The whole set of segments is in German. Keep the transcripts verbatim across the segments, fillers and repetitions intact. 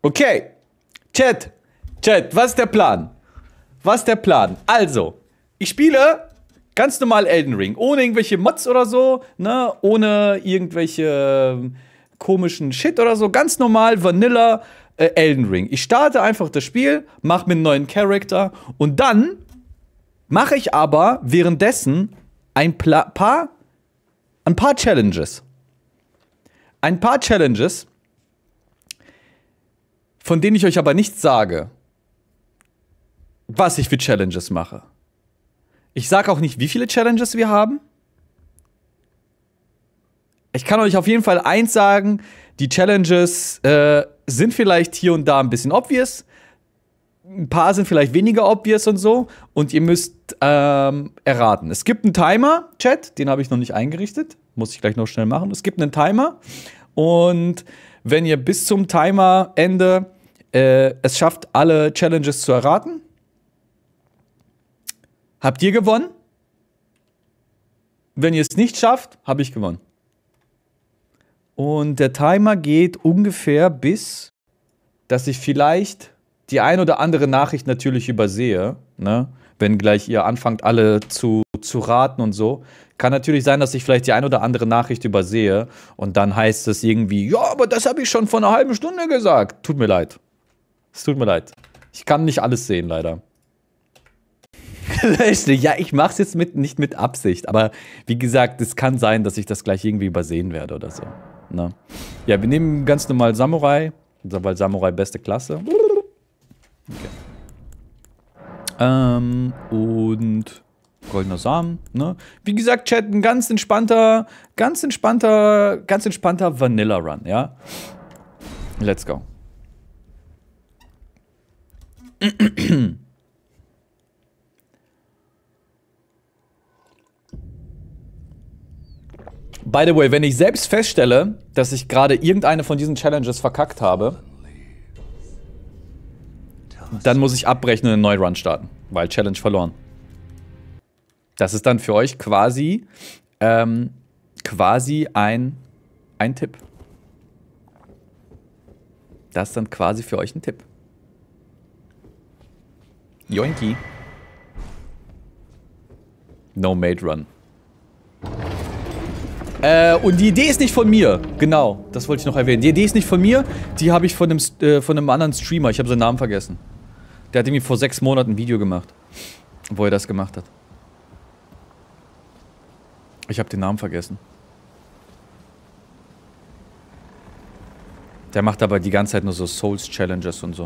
Okay. Chat. Chat, was ist der Plan? Was ist der Plan? Also, ich spiele ganz normal Elden Ring. Ohne irgendwelche Mods oder so, ne? Ohne irgendwelche komischen Shit oder so. Ganz normal, Vanilla äh, Elden Ring. Ich starte einfach das Spiel, mache mir einen neuen Charakter und dann mache ich aber währenddessen ein Pla paar, ein paar Challenges. Ein paar Challenges, von denen ich euch aber nicht sage, was ich für Challenges mache. Ich sage auch nicht, wie viele Challenges wir haben. Ich kann euch auf jeden Fall eins sagen, die Challenges äh, sind vielleicht hier und da ein bisschen obvious. Ein paar sind vielleicht weniger obvious und so. Und ihr müsst ähm, erraten. Es gibt einen Timer, Chat, den habe ich noch nicht eingerichtet. Muss ich gleich noch schnell machen. Es gibt einen Timer. Und wenn ihr bis zum Timerende äh, es schafft, alle Challenges zu erraten, habt ihr gewonnen. Wenn ihr es nicht schafft, habe ich gewonnen. Und der Timer geht ungefähr bis, dass ich vielleicht die ein oder andere Nachricht natürlich übersehe, ne? Wenn gleich ihr anfangt, alle zu, zu raten und so. Kann natürlich sein, dass ich vielleicht die ein oder andere Nachricht übersehe und dann heißt es irgendwie, ja, aber das habe ich schon vor einer halben Stunde gesagt. Tut mir leid. Es tut mir leid. Ich kann nicht alles sehen, leider. Ja, ich mach's jetzt mit, nicht mit Absicht, aber wie gesagt, es kann sein, dass ich das gleich irgendwie übersehen werde oder so. Ne? Ja, wir nehmen ganz normal Samurai, weil Samurai beste Klasse. Okay. Ähm, und goldener Samen, ne? Wie gesagt, Chat, ein ganz entspannter, ganz entspannter, ganz entspannter Vanilla-Run, ja? Let's go. By the way, wenn ich selbst feststelle, dass ich gerade irgendeine von diesen Challenges verkackt habe, dann muss ich abbrechen und einen neuen Run starten, weil Challenge verloren. Das ist dann für euch quasi, ähm, quasi ein, ein Tipp. Das ist dann quasi für euch ein Tipp. Joinki. No Made Run. Äh, und die Idee ist nicht von mir. Genau, das wollte ich noch erwähnen. Die Idee ist nicht von mir, die habe ich von einem, äh, von einem anderen Streamer. Ich habe seinen Namen vergessen. Der hat irgendwie vor sechs Monaten ein Video gemacht, wo er das gemacht hat. Ich habe den Namen vergessen. Der macht aber die ganze Zeit nur so Souls-Challenges und so.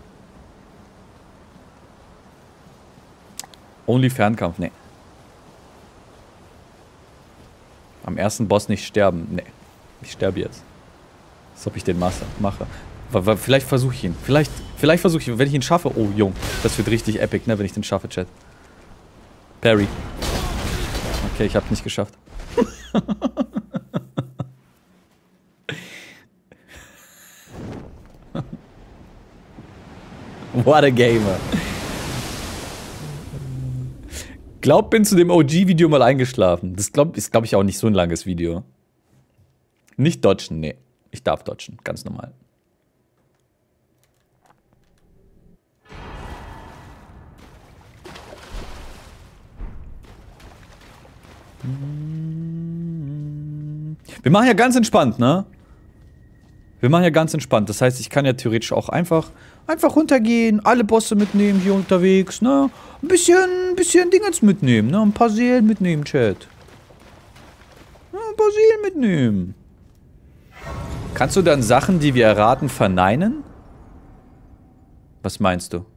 Only Fernkampf, nee. Am ersten Boss nicht sterben, nee. Ich sterbe jetzt. Als ob ich den Master mache. Vielleicht versuche ich ihn. Vielleicht, vielleicht versuche ich ihn, wenn ich ihn schaffe. Oh, Jung. Das wird richtig epic, ne, wenn ich den schaffe, Chat. Parry. Okay, ich hab's nicht geschafft. What a gamer. Glaub, bin zu dem O G-Video mal eingeschlafen. Das glaub, ist, glaube ich, auch nicht so ein langes Video. Nicht dodgen, nee. Ich darf dodgen, ganz normal. Wir machen ja ganz entspannt, ne? Wir machen ja ganz entspannt. Das heißt, ich kann ja theoretisch auch einfach, einfach runtergehen, alle Bosse mitnehmen hier unterwegs, ne? Ein bisschen, ein bisschen Dingens mitnehmen, ne? Ein paar Seelen mitnehmen, Chat. Ja, ein paar Seelen mitnehmen. Kannst du dann Sachen, die wir erraten, verneinen? Was meinst du?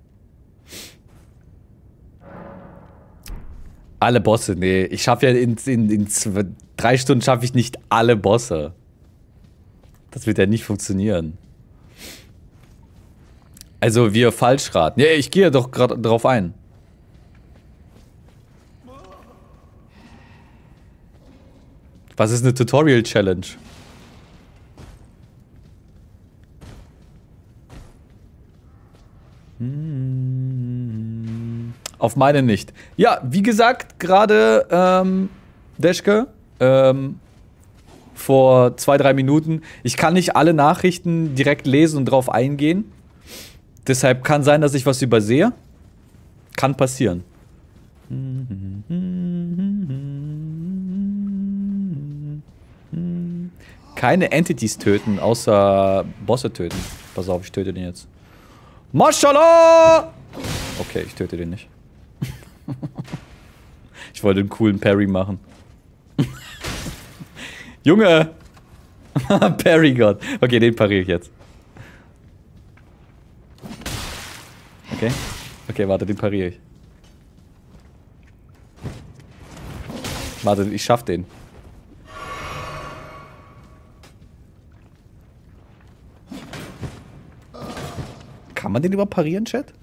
Alle Bosse, nee. Ich schaffe ja in, in, in zwei, drei Stunden schaffe ich nicht alle Bosse. Das wird ja nicht funktionieren. Also wir falsch raten. Ja, ich gehe doch gerade drauf ein. Was ist eine Tutorial-Challenge? Hm. Auf meine nicht. Ja, wie gesagt, gerade, ähm, Deschke, ähm, vor zwei, drei Minuten. Ich kann nicht alle Nachrichten direkt lesen und drauf eingehen. Deshalb kann sein, dass ich was übersehe. Kann passieren. Keine Entities töten, außer Bosse töten. Pass auf, ich töte den jetzt. Mashallah! Okay, ich töte den nicht. Ich wollte einen coolen Parry machen. Junge! Parry Gott. Okay, den pariere ich jetzt. Okay. Okay, warte, den pariere ich. Warte, ich schaff den. Kann man den überhaupt parieren, Chat?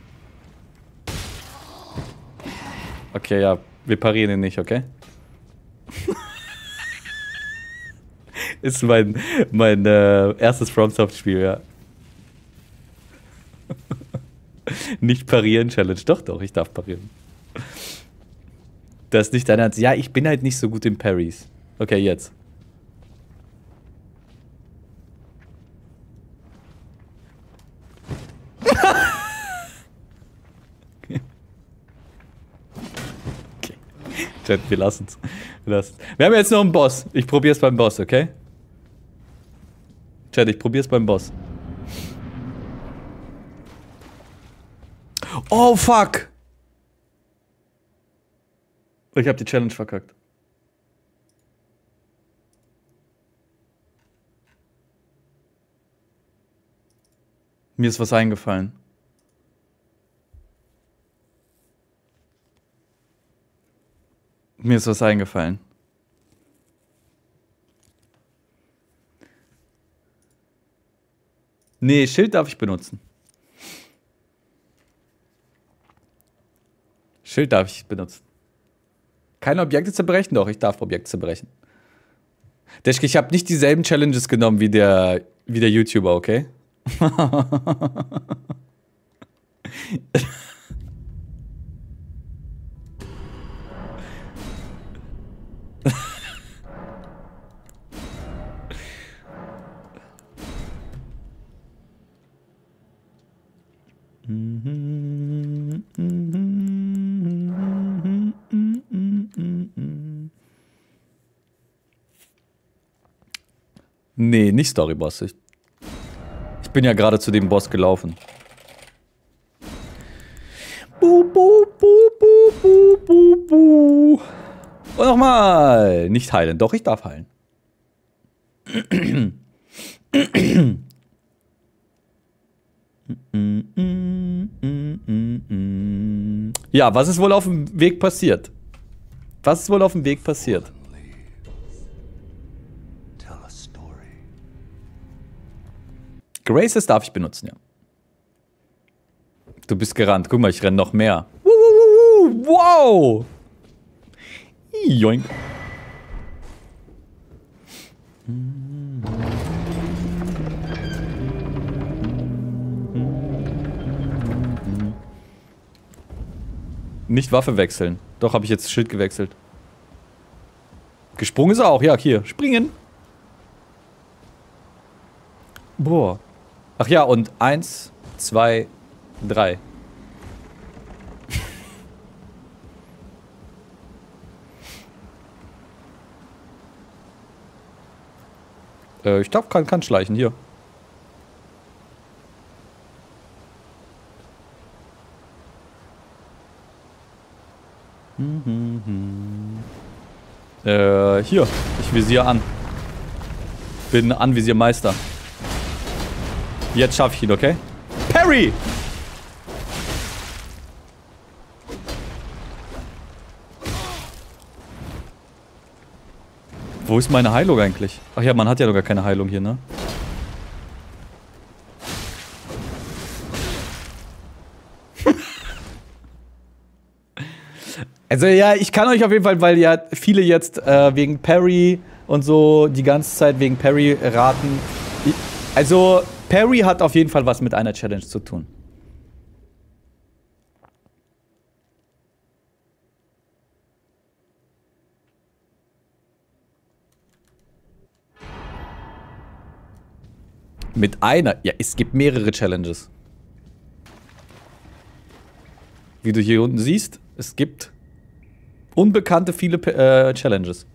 Okay, ja, wir parieren ihn nicht, okay? Ist mein, mein äh, erstes FromSoft-Spiel, ja. Nicht parieren Challenge. Doch, doch, ich darf parieren. Das ist nicht dein Ernst. Ja, ich bin halt nicht so gut in Parries. Okay, jetzt. Okay. Okay. Chat, wir lassen's. Wir lassen's. Wir haben jetzt noch einen Boss. Ich probier's beim Boss, okay? Chat, ich probier's beim Boss. Oh, fuck! Ich hab die Challenge verkackt. Mir ist was eingefallen. Mir ist was eingefallen. Nee, Schild darf ich benutzen. Schild darf ich benutzen. Keine Objekte zerbrechen? Doch, ich darf Objekte zerbrechen. Deschke, ich habe nicht dieselben Challenges genommen wie der, wie der YouTuber, okay? Nee, nicht Storyboss. Ich, ich bin ja gerade zu dem Boss gelaufen. Bu, bu, bu, bu, bu, bu, bu. Und nochmal. Nicht heilen. Doch, ich darf heilen. Ja, was ist wohl auf dem Weg passiert? Was ist wohl auf dem Weg passiert? Graces darf ich benutzen, ja. Du bist gerannt. Guck mal, ich renne noch mehr. Wow! Joink. Nicht Waffe wechseln. Doch, habe ich jetzt Schild gewechselt. Gesprungen ist er auch. Ja, hier. Springen. Boah. Ach ja, und eins, zwei, drei. äh, ich darf, kann, kann schleichen, hier. Äh, hier. Ich visiere an. Bin Anvisiermeister. Jetzt schaffe ich ihn, okay? Parry! Wo ist meine Heilung eigentlich? Ach ja, man hat ja noch gar keine Heilung hier, ne? Also ja, ich kann euch auf jeden Fall, weil ja viele jetzt äh, wegen Parry und so die ganze Zeit wegen Parry raten. Ich, also Parry hat auf jeden Fall was mit einer Challenge zu tun. Mit einer. Ja, es gibt mehrere Challenges. Wie du hier unten siehst, es gibt unbekannte viele äh, Challenges.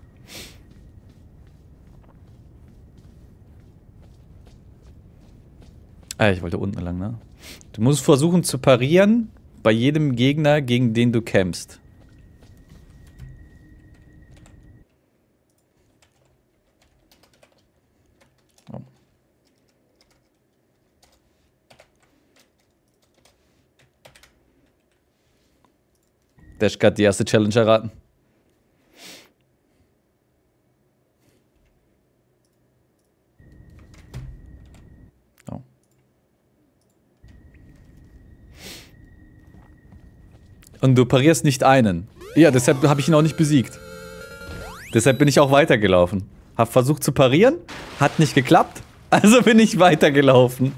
Ah, ich wollte unten lang, ne? Du musst versuchen zu parieren bei jedem Gegner, gegen den du kämpfst. Oh. Dash hat die erste Challenge erraten. Oh. Und du parierst nicht einen. Ja, deshalb habe ich ihn auch nicht besiegt. Deshalb bin ich auch weitergelaufen. Hab versucht zu parieren, hat nicht geklappt, also bin ich weitergelaufen.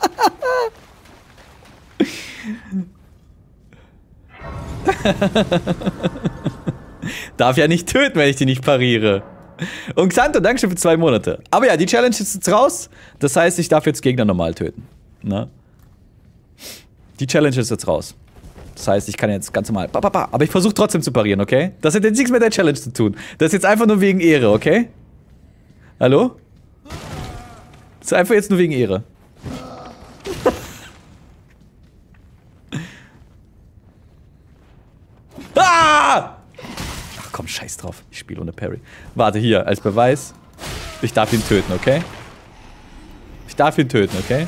Darf ja nicht töten, wenn ich die nicht pariere. Und Xanto, Dankeschön für zwei Monate. Aber ja, die Challenge ist jetzt raus. Das heißt, ich darf jetzt Gegner normal töten. Ne? Die Challenge ist jetzt raus. Das heißt, ich kann jetzt ganz normal. Ba, ba, ba. Aber ich versuche trotzdem zu parieren, okay? Das hat jetzt nichts mit der Challenge zu tun. Das ist jetzt einfach nur wegen Ehre, okay? Hallo? Das ist einfach jetzt nur wegen Ehre. Ah! Ach komm, scheiß drauf. Ich spiele ohne Parry. Warte, hier, als Beweis. Ich darf ihn töten, okay? Ich darf ihn töten, okay?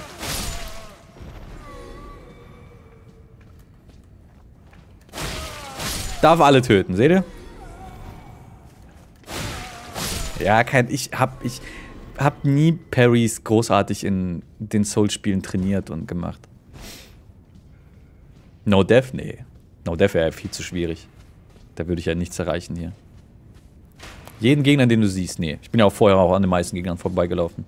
Darf alle töten, seht ihr? Ja, kein, ich hab, ich hab nie Parries großartig in den Souls-Spielen trainiert und gemacht. No Death, nee. No Death wäre ja viel zu schwierig. Da würde ich ja nichts erreichen hier. Jeden Gegner, den du siehst, nee. Ich bin ja auch vorher auch an den meisten Gegnern vorbeigelaufen.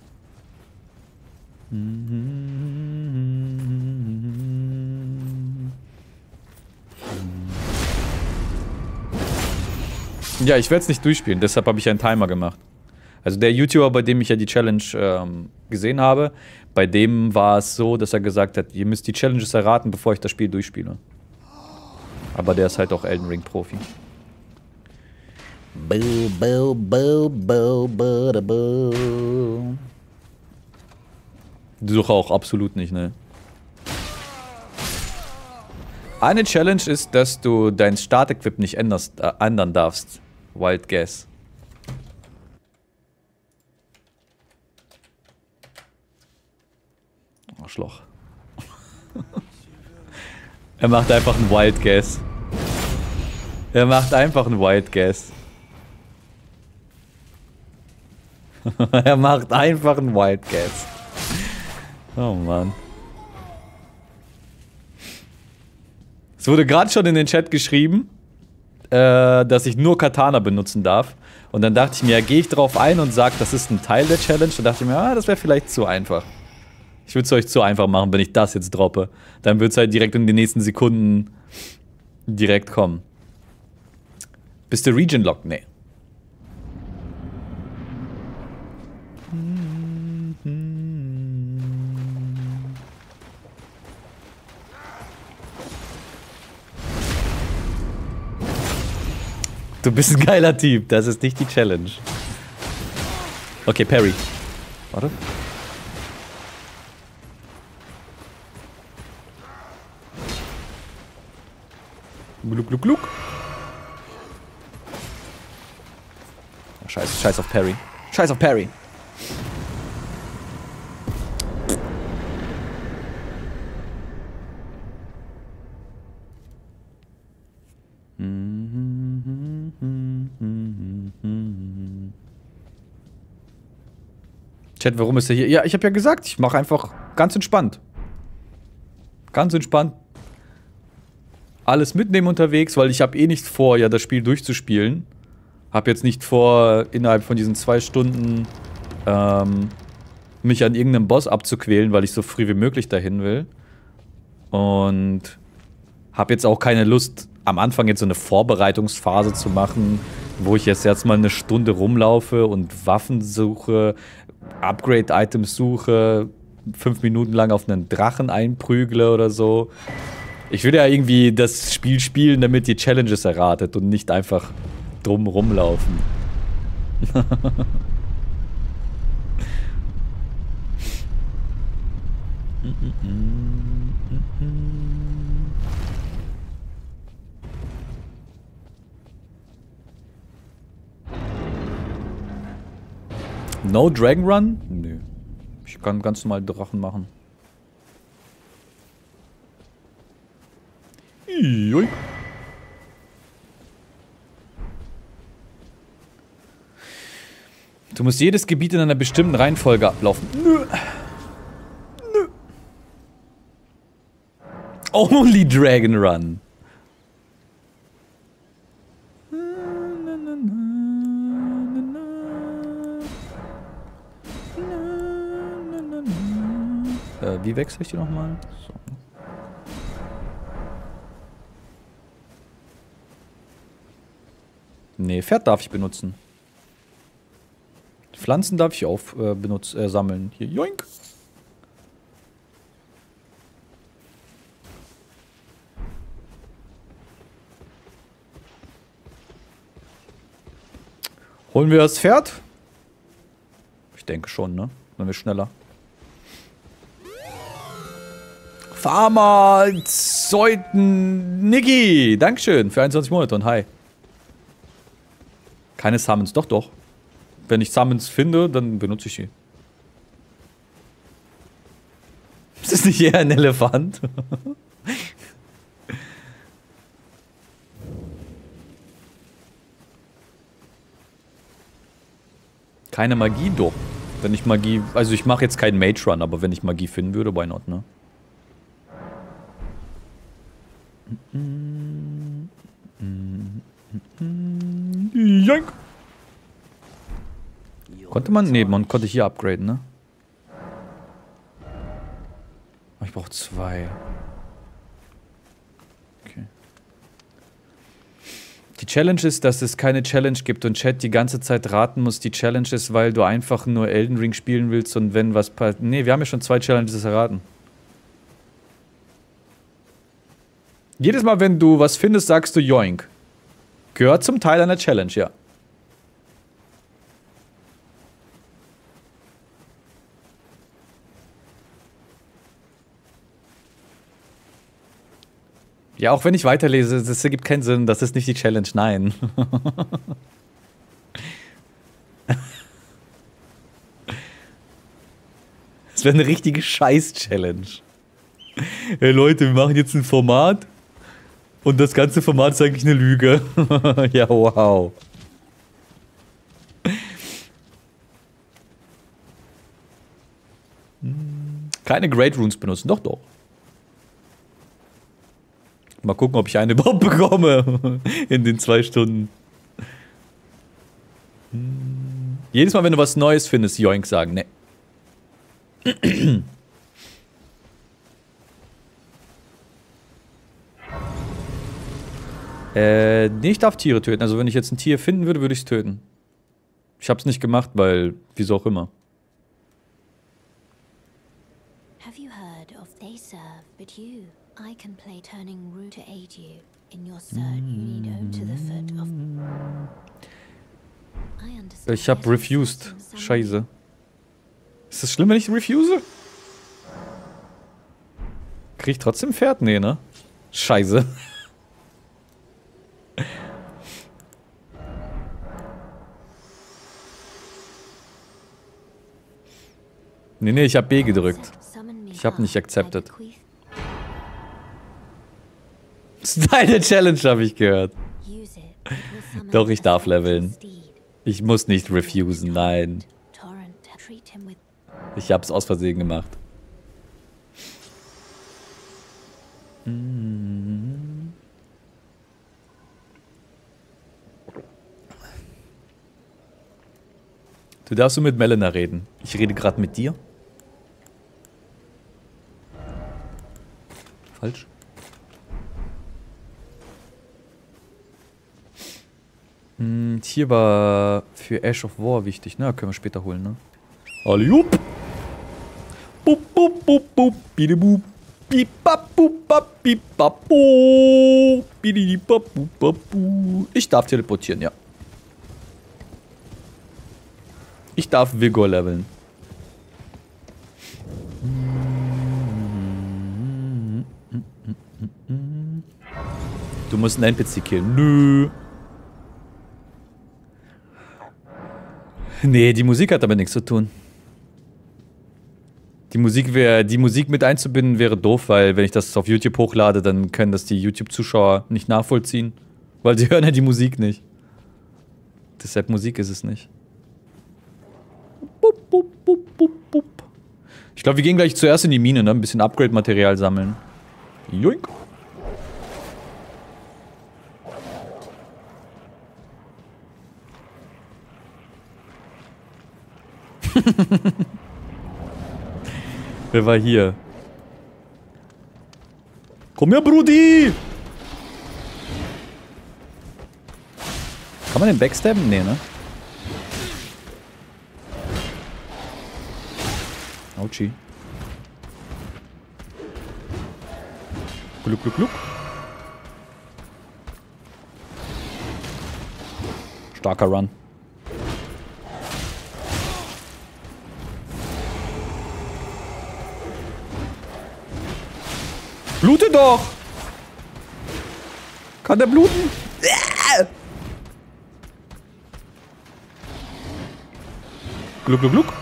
Ja, ich werde es nicht durchspielen, deshalb habe ich einen Timer gemacht. Also der YouTuber, bei dem ich ja die Challenge ähm, gesehen habe, bei dem war es so, dass er gesagt hat, ihr müsst die Challenges erraten, bevor ich das Spiel durchspiele. Aber der ist halt auch Elden Ring Profi. Du suchst auch absolut nicht, ne? Eine Challenge ist, dass du dein Startequip nicht änderst, äh, ändern darfst. Wild Guess. Arschloch. Er macht einfach einen Wild Guess. Er macht einfach einen Wild Guess. Er macht einfach einen Wild Guess. Oh Mann. Es wurde gerade schon in den Chat geschrieben, äh, dass ich nur Katana benutzen darf. Und dann dachte ich mir, ja, gehe ich drauf ein und sage, das ist ein Teil der Challenge. Dann dachte ich mir, ah, das wäre vielleicht zu einfach. Ich würde es euch zu einfach machen, wenn ich das jetzt droppe. Dann wird es halt direkt in den nächsten Sekunden direkt kommen. Bist du Region Lock? Nee. Du bist ein geiler Typ, das ist nicht die Challenge. Okay, Parry. Warte. Gluck, gluck, gluck. Oh, scheiß, scheiß auf Parry. Scheiß auf Parry. Chat, warum ist er hier? Ja, ich habe ja gesagt, ich mache einfach ganz entspannt. Ganz entspannt. Alles mitnehmen unterwegs, weil ich habe eh nicht vor, ja, das Spiel durchzuspielen. Hab jetzt nicht vor, innerhalb von diesen zwei Stunden ähm, mich an irgendeinem Boss abzuquälen, weil ich so früh wie möglich dahin will. Und hab jetzt auch keine Lust, am Anfang jetzt so eine Vorbereitungsphase zu machen, wo ich jetzt erstmal eine Stunde rumlaufe und Waffen suche, Upgrade-Items suche, fünf Minuten lang auf einen Drachen einprügle oder so. Ich will ja irgendwie das Spiel spielen, damit ihr Challenges erratet und nicht einfach drum rumlaufen. No Dragon Run? Nö. Ich kann ganz normal Drachen machen. Joink. Du musst jedes Gebiet in einer bestimmten Reihenfolge ablaufen. Nö. Nö. Only Dragon Run. Äh, wie wechsle ich die nochmal? So. Nee, Pferd darf ich benutzen. Pflanzen darf ich auch äh, benutzen, äh, sammeln. Hier, joink. Holen wir das Pferd? Ich denke schon, ne? Dann wird schneller. Farmer Zeuten Niki. Dankeschön für einundzwanzig Monate und hi. Keine Summons, doch, doch. Wenn ich Summons finde, dann benutze ich sie. Ist das nicht eher ein Elefant? Keine Magie, doch. Wenn ich Magie... Also ich mache jetzt keinen Mage Run, aber wenn ich Magie finden würde, why not, ne? Joink. Konnte man? Ne, man konnte hier upgraden, ne? Ich brauche zwei. Okay. Die Challenge ist, dass es keine Challenge gibt und Chat die ganze Zeit raten muss. Die Challenge ist, weil du einfach nur Elden Ring spielen willst und wenn was passiert... Ne, wir haben ja schon zwei Challenges erraten. Jedes Mal, wenn du was findest, sagst du Joink. Gehört zum Teil einer Challenge, ja. Ja, auch wenn ich weiterlese, das ergibt keinen Sinn. Das ist nicht die Challenge, nein. Das wäre eine richtige Scheiß-Challenge. Hey Leute, wir machen jetzt ein Format und das ganze Format ist eigentlich eine Lüge. Ja, wow. Keine Great Runes benutzen, doch, doch. Mal gucken, ob ich eine überhaupt bekomme in den zwei Stunden. Jedes Mal, wenn du was Neues findest, Joink sagen, ne. Äh, nee, ich darf Tiere töten. Also wenn ich jetzt ein Tier finden würde, würde ich es töten. Ich hab's nicht gemacht, weil, wieso auch immer. Have you heard of they serve, but you, I can play turning root to aid you. In your search, you need home to the foot of... I understand. Ich hab refused. Scheiße. Ist das schlimm, wenn ich refuse? Krieg ich trotzdem Pferd? Nee, ne? Scheiße. Nee, nee, ich hab B gedrückt. Ich hab nicht accepted. Das ist deine Challenge, habe ich gehört. Doch, ich darf leveln. Ich muss nicht refusen, nein. Ich hab's aus Versehen gemacht. Du darfst nur mit Melina reden. Ich rede gerade mit dir. Falsch. Hm, hier war für Ash of War wichtig, ne? Können wir später holen, ne? Alliup. Bup, bup, bup, bup, bidibup. Bibap, bubap, bibap, bu. Bidibap, bubap, bu. Ich darf teleportieren, ja. Ich darf Vigor leveln. Du musst einen N P C killen. Nö. Nee, die Musik hat damit nichts zu tun. Die Musik wäre, die Musik mit einzubinden wäre doof, weil wenn ich das auf YouTube hochlade, dann können das die YouTube-Zuschauer nicht nachvollziehen. Weil sie hören ja die Musik nicht. Deshalb Musik ist es nicht. Bup, bup, bup, bup, bup. Ich glaube, wir gehen gleich zuerst in die Mine, ne? Ein bisschen Upgrade-Material sammeln. Joink. Wer war hier? Komm her, Brudi! Kann man den backstabben? Nee, ne? Autschi. Gluck, gluck, gluck. Starker Run. Blute doch! Kann der bluten? Gluck, gluck, gluck.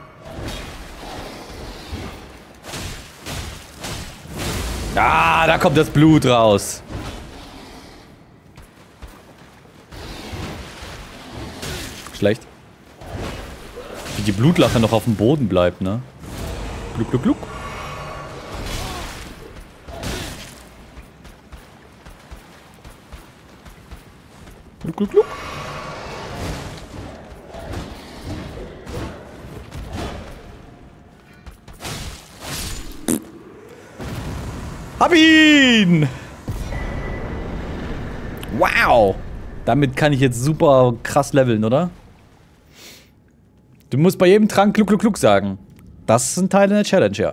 Ah, da kommt das Blut raus. Schlecht. Wie die Blutlache noch auf dem Boden bleibt, ne? Gluck, gluck, gluck. Gluck, gluck, gluck. Hab ihn! Wow! Damit kann ich jetzt super krass leveln, oder? Du musst bei jedem Trank Gluck, Gluck, Gluck sagen. Das ist ein Teil der Challenge, ja.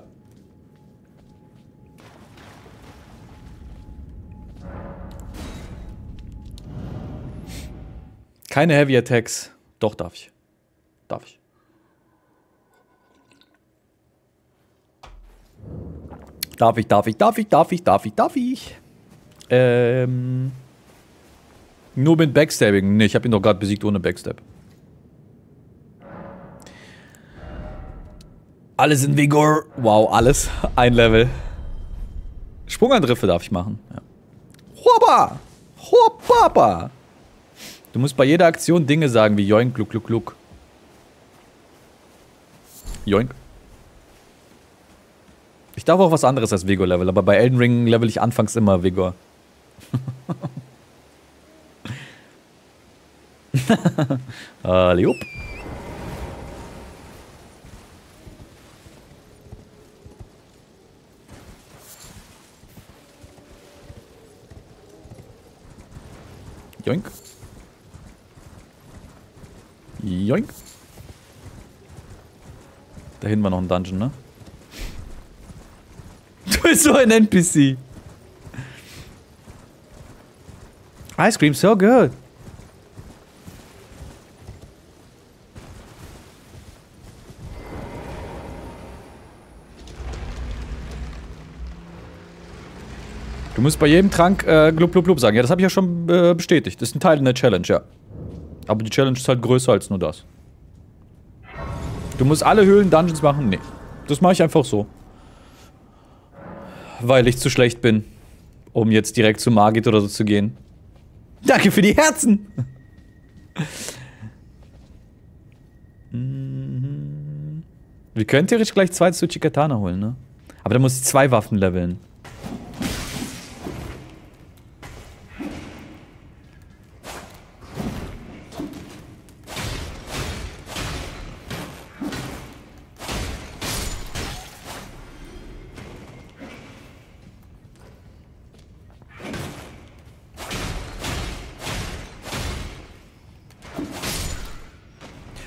Keine Heavy Attacks. Doch, darf ich. Darf ich. Darf ich, darf ich, darf ich, darf ich, darf ich, darf ich. Ähm. Nur mit Backstabbing. Ne, ich habe ihn doch gerade besiegt ohne Backstab. Alles in Vigor. Wow, alles. Ein Level. Sprungangriffe darf ich machen. Ja. Hoppa! Hoppa! Du musst bei jeder Aktion Dinge sagen wie Joink, Gluck, Gluck, Gluck. Joink. Ich darf auch was anderes als Vigor-Level, aber bei Elden Ring level ich anfangs immer Vigor. Alliup. Joink. Joink. Da hinten war noch ein Dungeon, ne? Du bist so ein N P C. Ice cream so good. Du musst bei jedem Trank äh, Glub, Glub, Glub sagen. Ja, das habe ich ja schon äh, bestätigt. Das ist ein Teil in der Challenge, ja. Aber die Challenge ist halt größer als nur das. Du musst alle Höhlen-Dungeons machen? Nee. Das mache ich einfach so. Weil ich zu schlecht bin, um jetzt direkt zu Margit oder so zu gehen. Danke für die Herzen! Wir können theoretisch gleich zwei Tsuchikatana holen, ne? Aber da muss ich zwei Waffen leveln.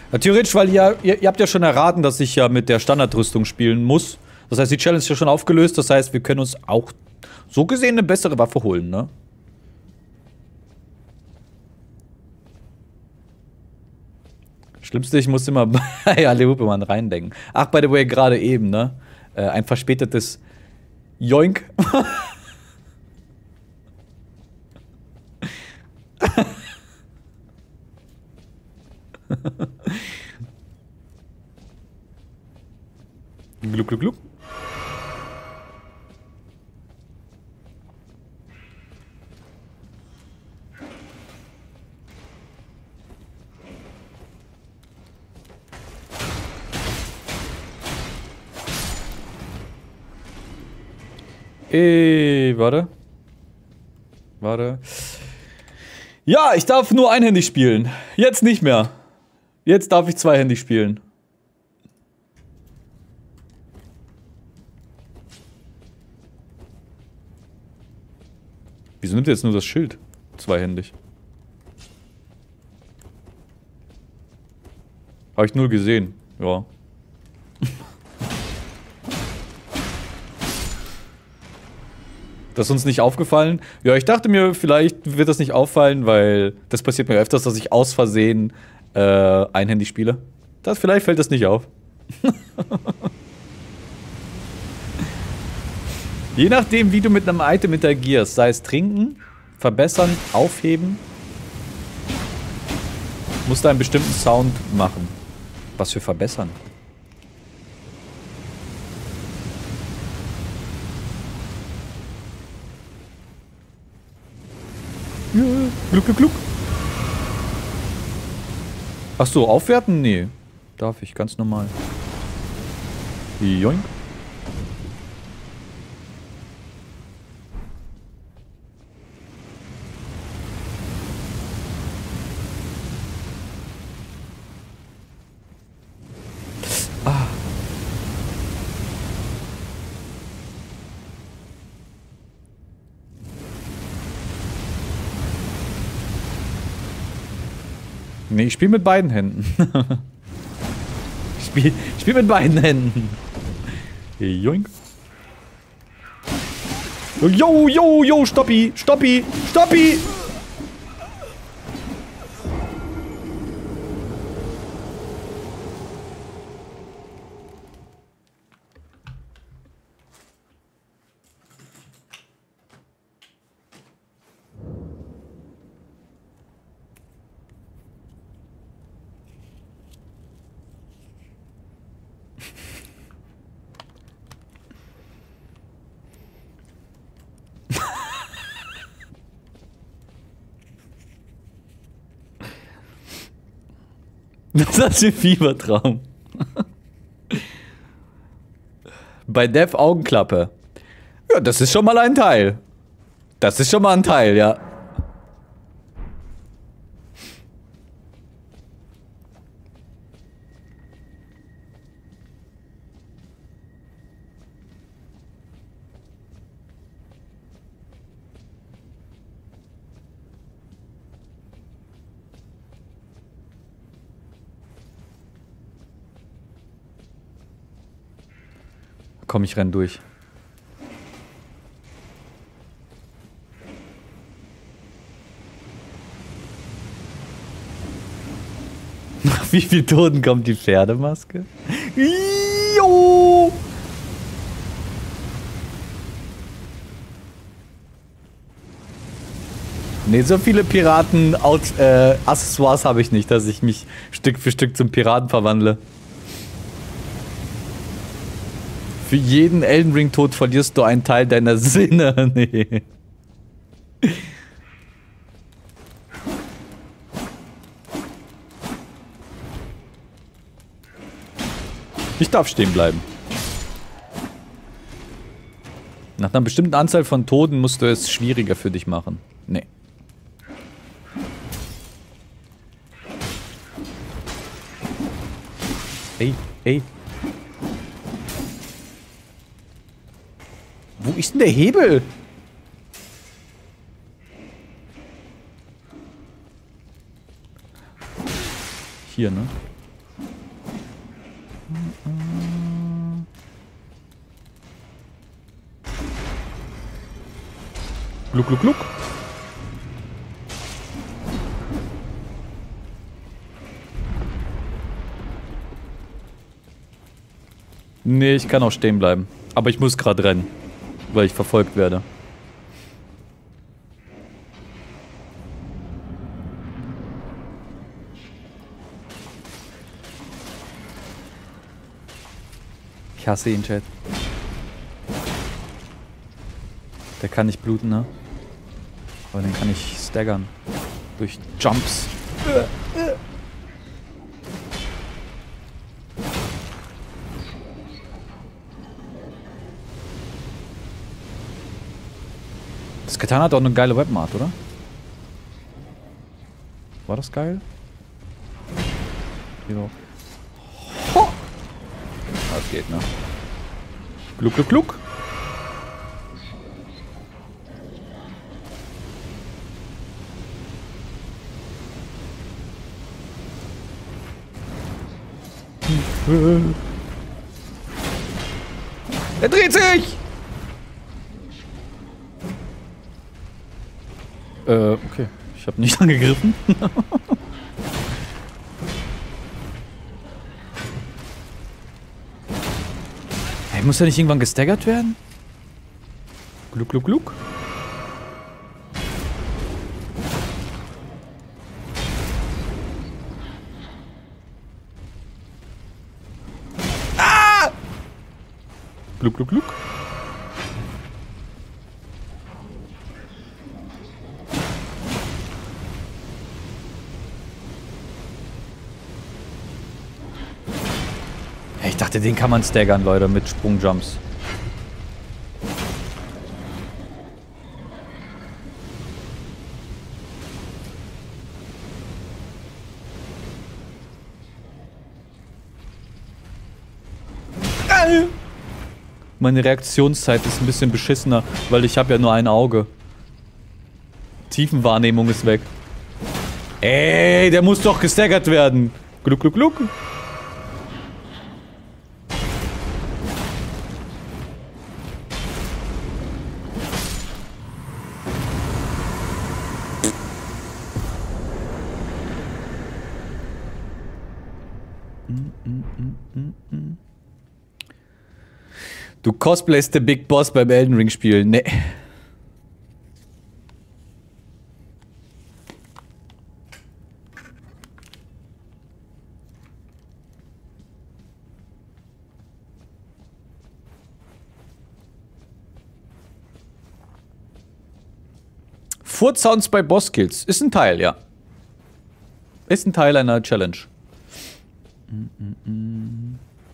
Ja, theoretisch, weil ihr, ihr, ihr habt ja schon erraten, dass ich ja mit der Standardrüstung spielen muss. Das heißt, die Challenge ist ja schon aufgelöst. Das heißt, wir können uns auch so gesehen eine bessere Waffe holen, ne? Schlimmste, ich muss immer bei Alehupemann reindenken. Ach, by the way, gerade eben, ne? Äh, ein verspätetes Joink. Gluck, gluck, gluck. Ey, warte. Warte. Ja, ich darf nur einhändig spielen. Jetzt nicht mehr. Jetzt darf ich zweihändig spielen. Wieso nimmt er jetzt nur das Schild? Zweihändig. Habe ich null gesehen. Ja. Das ist uns nicht aufgefallen. Ja, ich dachte mir, vielleicht wird das nicht auffallen, weil das passiert mir öfters, dass ich aus Versehen äh, einhändig spiele. Das, vielleicht fällt das nicht auf. Je nachdem, wie du mit einem Item interagierst, sei es trinken, verbessern, aufheben, musst du einen bestimmten Sound machen. Was für verbessern? Ja, gluck, gluck, gluck. Ach so, aufwerten? Nee. Darf ich, ganz normal. Joink. Ah. Nee, ich spiele mit beiden Händen. ich spiele ich spiel mit beiden Händen. Joink. Jo, jo, jo, Stoppi, Stoppi, Stoppi! Was ist das für ein Fiebertraum? Bei Dev Augenklappe. Ja, das ist schon mal ein Teil. Das ist schon mal ein Teil, ja. Komm, ich renn durch. Nach wie viel Toten kommt die Pferdemaske? Jo! Ne, so viele Piraten-Accessoires äh, habe ich nicht, dass ich mich Stück für Stück zum Piraten verwandle. Für jeden Elden Ring Tod verlierst du einen Teil deiner Sinne. Nee. Ich darf stehen bleiben. Nach einer bestimmten Anzahl von Toten musst du es schwieriger für dich machen. Nee. Ey, ey. Wo ist denn der Hebel? Hier, ne? Gluck, gluck, gluck. Nee, ich kann auch stehen bleiben. Aber ich muss gerade rennen. Weil ich verfolgt werde. Ich hasse ihn, Chat. Der kann nicht bluten, ne? Aber den kann ich staggern. Durch Jumps. Das Katana hat auch eine geile Weapon-Art, oder? War das geil? Jo. Ho! Das geht, ne? Gluck, gluck, gluck. Er dreht sich! Äh, okay. Ich habe nicht angegriffen. Hey, muss er nicht irgendwann gestaggert werden? Gluck, gluck, gluck. Ah! Gluck, gluck, gluck. Ich dachte, den kann man staggern, Leute, mit Sprungjumps. Meine Reaktionszeit ist ein bisschen beschissener, weil ich habe ja nur ein Auge. Tiefenwahrnehmung ist weg. Ey, der muss doch gestaggert werden. Gluck, gluck, gluck. Du cosplayst the Big Boss beim Elden Ring spielen. Nee. Furz-Sounds bei Bosskills. Ist ein Teil, ja. Ist ein Teil einer Challenge. Mm -mm -mm.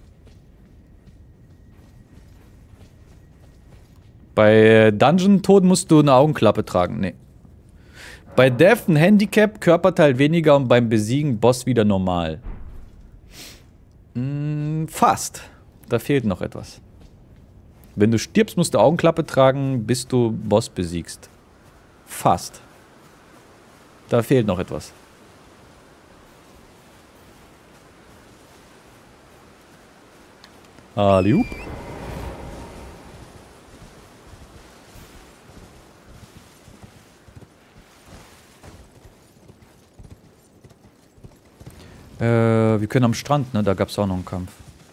Bei Dungeon-Tod musst du eine Augenklappe tragen. Nee. Bei Death ein Handicap, Körperteil weniger und beim Besiegen Boss wieder normal. Mm, fast. Da fehlt noch etwas. Wenn du stirbst, musst du Augenklappe tragen, bis du Boss besiegst. Fast. Da fehlt noch etwas. Aliup. Äh, wir können am Strand, ne? Da gab es auch noch einen Kampf.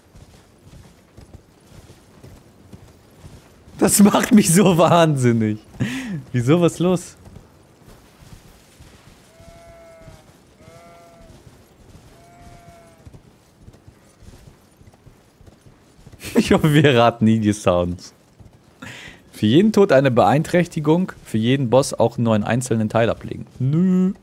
Das macht mich so wahnsinnig. Wieso, was ist los? Ich hoffe, wir raten nie die Sounds. Für jeden Tod eine Beeinträchtigung, für jeden Boss auch nur einen einzelnen Teil ablegen. Nö.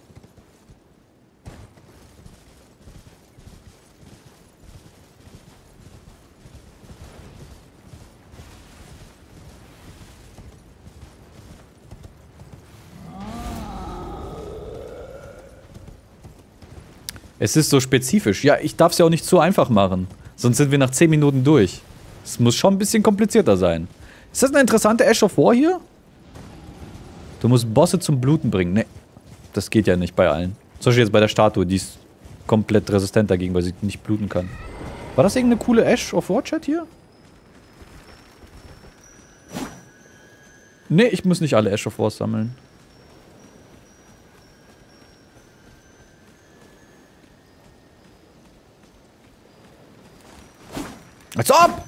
Es ist so spezifisch. Ja, ich darf es ja auch nicht zu einfach machen. Sonst sind wir nach zehn Minuten durch. Es muss schon ein bisschen komplizierter sein. Ist das eine interessante Ash of War hier? Du musst Bosse zum Bluten bringen. Ne, das geht ja nicht bei allen. Zum Beispiel jetzt bei der Statue. Die ist komplett resistent dagegen, weil sie nicht bluten kann. War das irgendeine coole Ash of War Chat hier? Nee, ich muss nicht alle Ash of Wars sammeln. Als ob!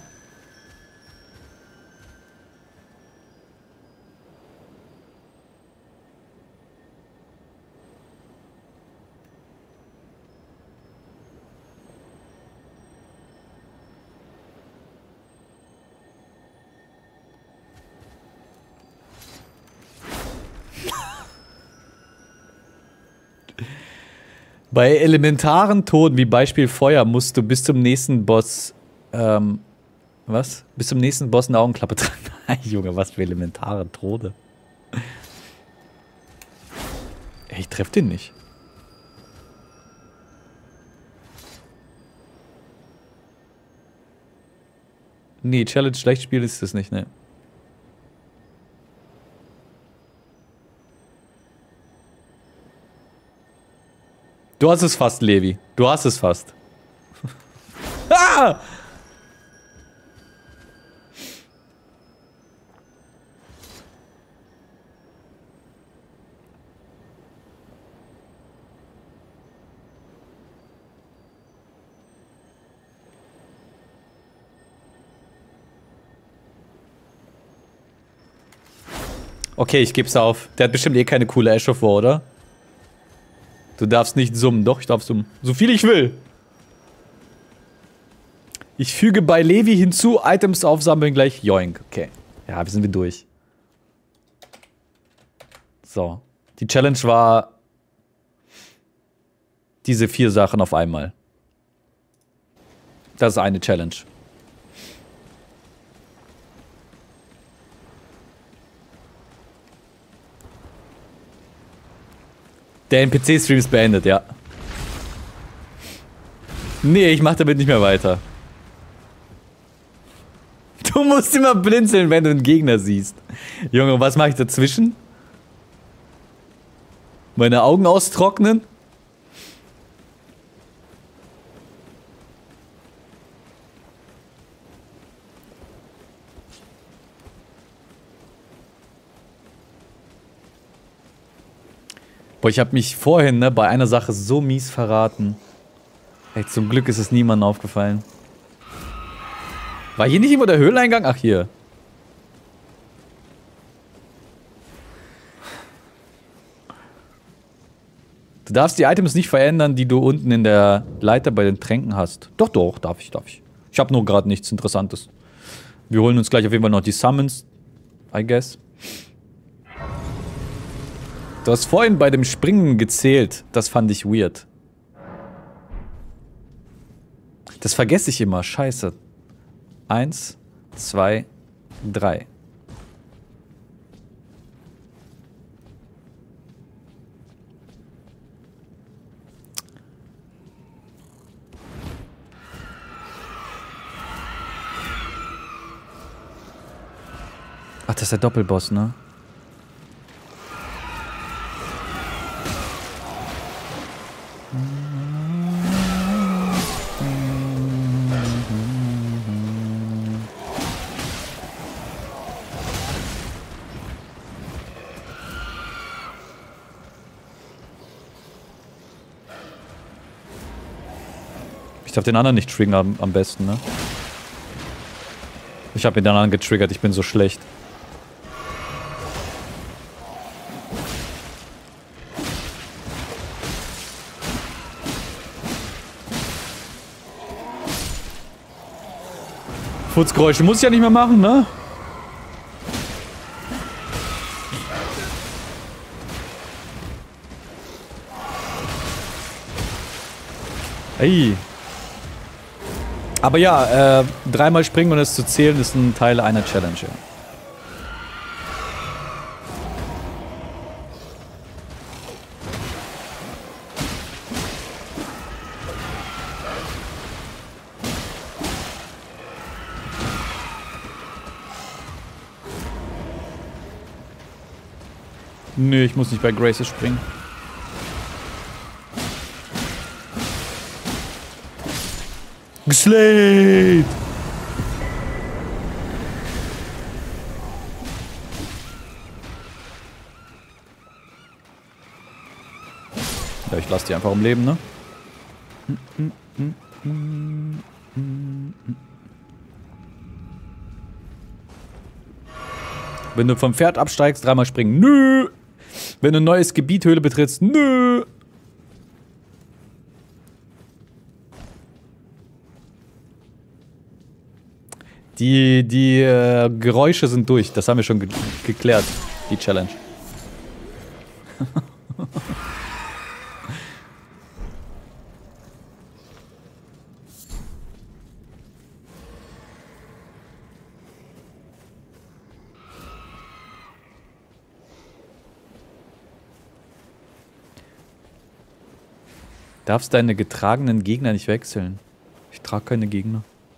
Bei elementaren Toden, wie Beispiel Feuer, musst du bis zum nächsten Boss, ähm, was? Bis zum nächsten Boss eine Augenklappe tragen. Junge, was für elementare Tode. Ey, ich treff den nicht. Nee, Challenge schlecht spielen ist das nicht, ne? Du hast es fast, Levi. Du hast es fast. Ah! Okay, ich geb's auf. Der hat bestimmt eh keine coole Ash of War, oder? Du darfst nicht summen. Doch, ich darf summen. So viel ich will. Ich füge bei Levi hinzu, Items aufsammeln gleich Joink. Okay. Ja, wir sind wir durch. So. Die Challenge war diese vier Sachen auf einmal. Das ist eine Challenge. Der N P C-Stream ist beendet, ja. Nee, ich mach damit nicht mehr weiter. Du musst immer blinzeln, wenn du einen Gegner siehst. Junge, was mache ich dazwischen? Meine Augen austrocknen? Boah, ich habe mich vorhin, ne, bei einer Sache so mies verraten. Ey, zum Glück ist es niemandem aufgefallen. War hier nicht immer der Höhleingang? Ach, hier. Du darfst die Items nicht verändern, die du unten in der Leiter bei den Tränken hast. Doch, doch, darf ich, darf ich. Ich habe nur gerade nichts Interessantes. Wir holen uns gleich auf jeden Fall noch die Summons. I guess. Du hast vorhin bei dem Springen gezählt. Das fand ich weird. Das vergesse ich immer. Scheiße. Eins, zwei, drei. Ach, das ist der Doppelboss, ne? Ich darf den anderen nicht triggern am, am besten, ne? Ich hab den anderen getriggert, ich bin so schlecht. Furzgeräusche muss ich ja nicht mehr machen, ne? Ey. Aber ja, äh, dreimal springen und es zu zählen ist ein Teil einer Challenge. Ja. Nö, ich muss nicht bei Graces springen. Geslayed! Ja, ich lasse die einfach am Leben, ne? Wenn du vom Pferd absteigst, dreimal springen. Nö! Wenn du ein neues Gebiet, Höhle betrittst. Nö! Die, die äh, Geräusche sind durch. Das haben wir schon ge geklärt. Die Challenge. Darfst deine getragenen Gegner nicht wechseln. Ich trage keine Gegner.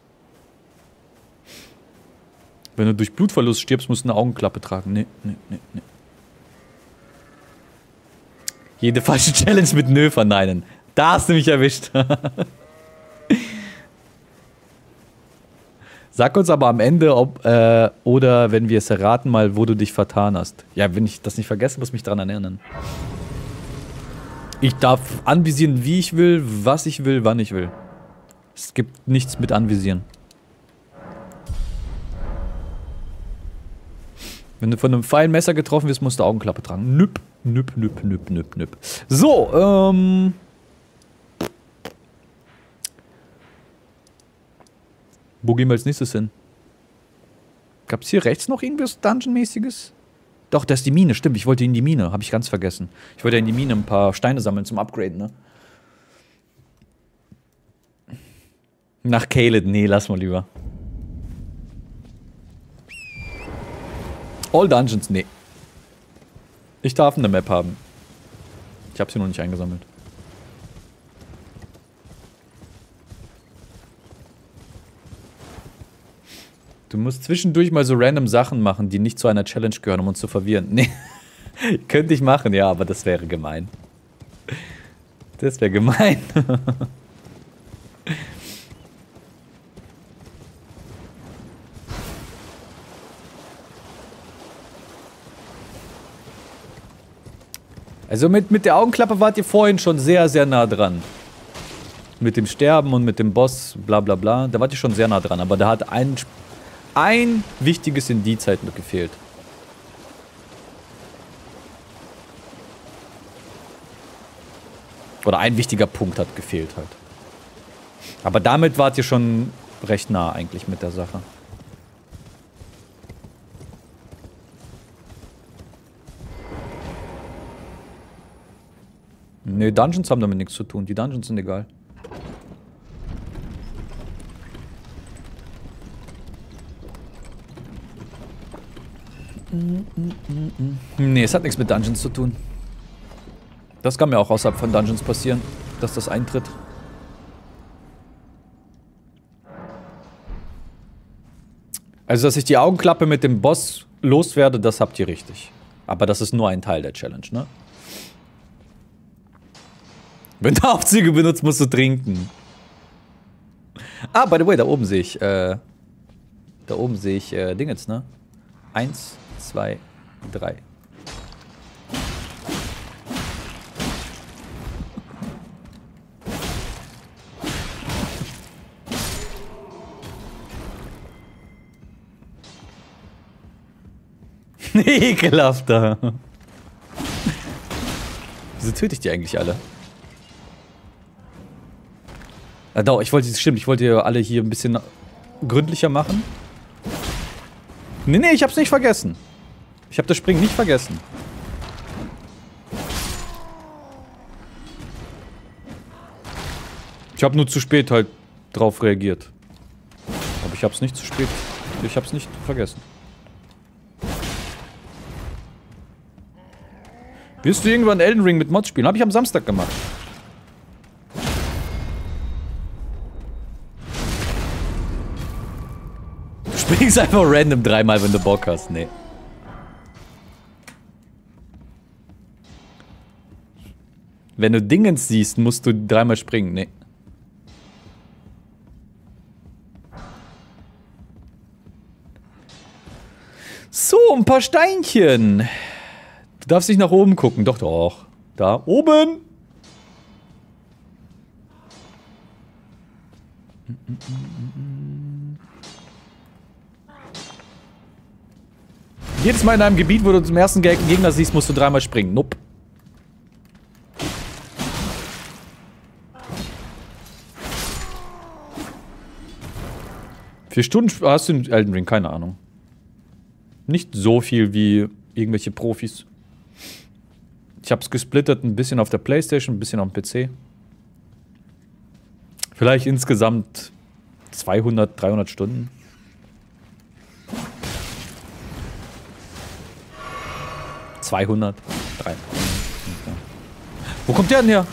Wenn du durch Blutverlust stirbst, musst du eine Augenklappe tragen. Nee, nee, nee, nee. Jede falsche Challenge mit Nö verneinen. Da hast du mich erwischt. Sag uns aber am Ende, ob, äh, oder wenn wir es erraten, mal, wo du dich vertan hast. Ja, wenn ich das nicht vergesse, muss mich dran erinnern. Ich darf anvisieren, wie ich will, was ich will, wann ich will. Es gibt nichts mit anvisieren. Wenn du von einem Pfeilmesser getroffen wirst, musst du Augenklappe tragen. Nüpp, nüpp, nüpp, nüpp, nüpp, nüpp. So, ähm... wo gehen wir als nächstes hin? Gab's hier rechts noch irgendwas Dungeon-mäßiges? Doch, das ist die Mine, stimmt. Ich wollte in die Mine, habe ich ganz vergessen. Ich wollte in die Mine ein paar Steine sammeln zum Upgraden, ne? Nach Caelid, nee, lass mal lieber. All Dungeons, nee. Ich darf eine Map haben. Ich habe sie noch nicht eingesammelt. Du musst zwischendurch mal so random Sachen machen, die nicht zu einer Challenge gehören, um uns zu verwirren. Nee. Könnte ich machen, ja, aber das wäre gemein. Das wäre gemein. Also mit, mit der Augenklappe wart ihr vorhin schon sehr, sehr nah dran. Mit dem Sterben und mit dem Boss, bla bla bla. Da wart ihr schon sehr nah dran, aber da hat ein, ein wichtiges Indiz halt noch gefehlt. Oder ein wichtiger Punkt hat gefehlt halt. Aber damit wart ihr schon recht nah eigentlich mit der Sache. Ne, Dungeons haben damit nichts zu tun. Die Dungeons sind egal. Ne, es hat nichts mit Dungeons zu tun. Das kann mir auch außerhalb von Dungeons passieren, dass das eintritt. Also, dass ich die Augenklappe mit dem Boss loswerde, das habt ihr richtig. Aber das ist nur ein Teil der Challenge, ne? Wenn du Aufzüge benutzt, musst du trinken. Ah, by the way, da oben sehe ich, äh, da oben sehe ich, äh, Dingens, ne? Eins, zwei, drei. Ekelhafter. Wieso töte ich die eigentlich alle? Ah, doch, ich wollte, stimmt, ich wollte alle hier ein bisschen gründlicher machen. Nee, nee, ich hab's nicht vergessen. Ich hab das Springen nicht vergessen. Ich hab nur zu spät halt drauf reagiert. Aber ich hab's nicht zu spät. Ich hab's nicht vergessen. Wirst du irgendwann Elden Ring mit Mods spielen? Hab ich am Samstag gemacht. Du springst einfach random dreimal, wenn du Bock hast. Nee. Wenn du Dingens siehst, musst du dreimal springen. Nee. So, ein paar Steinchen. Du darfst nicht nach oben gucken. Doch, doch. Da. Oben. Jedes Mal in einem Gebiet, wo du zum ersten Gegner siehst, musst du dreimal springen. Nope. Vier Stunden hast du in Elden Ring, keine Ahnung. Nicht so viel wie irgendwelche Profis. Ich hab's gesplittet, ein bisschen auf der PlayStation, ein bisschen auf dem P C. Vielleicht insgesamt zweihundert, dreihundert Stunden. zweihundert, dreihundert. Wo kommt der denn her?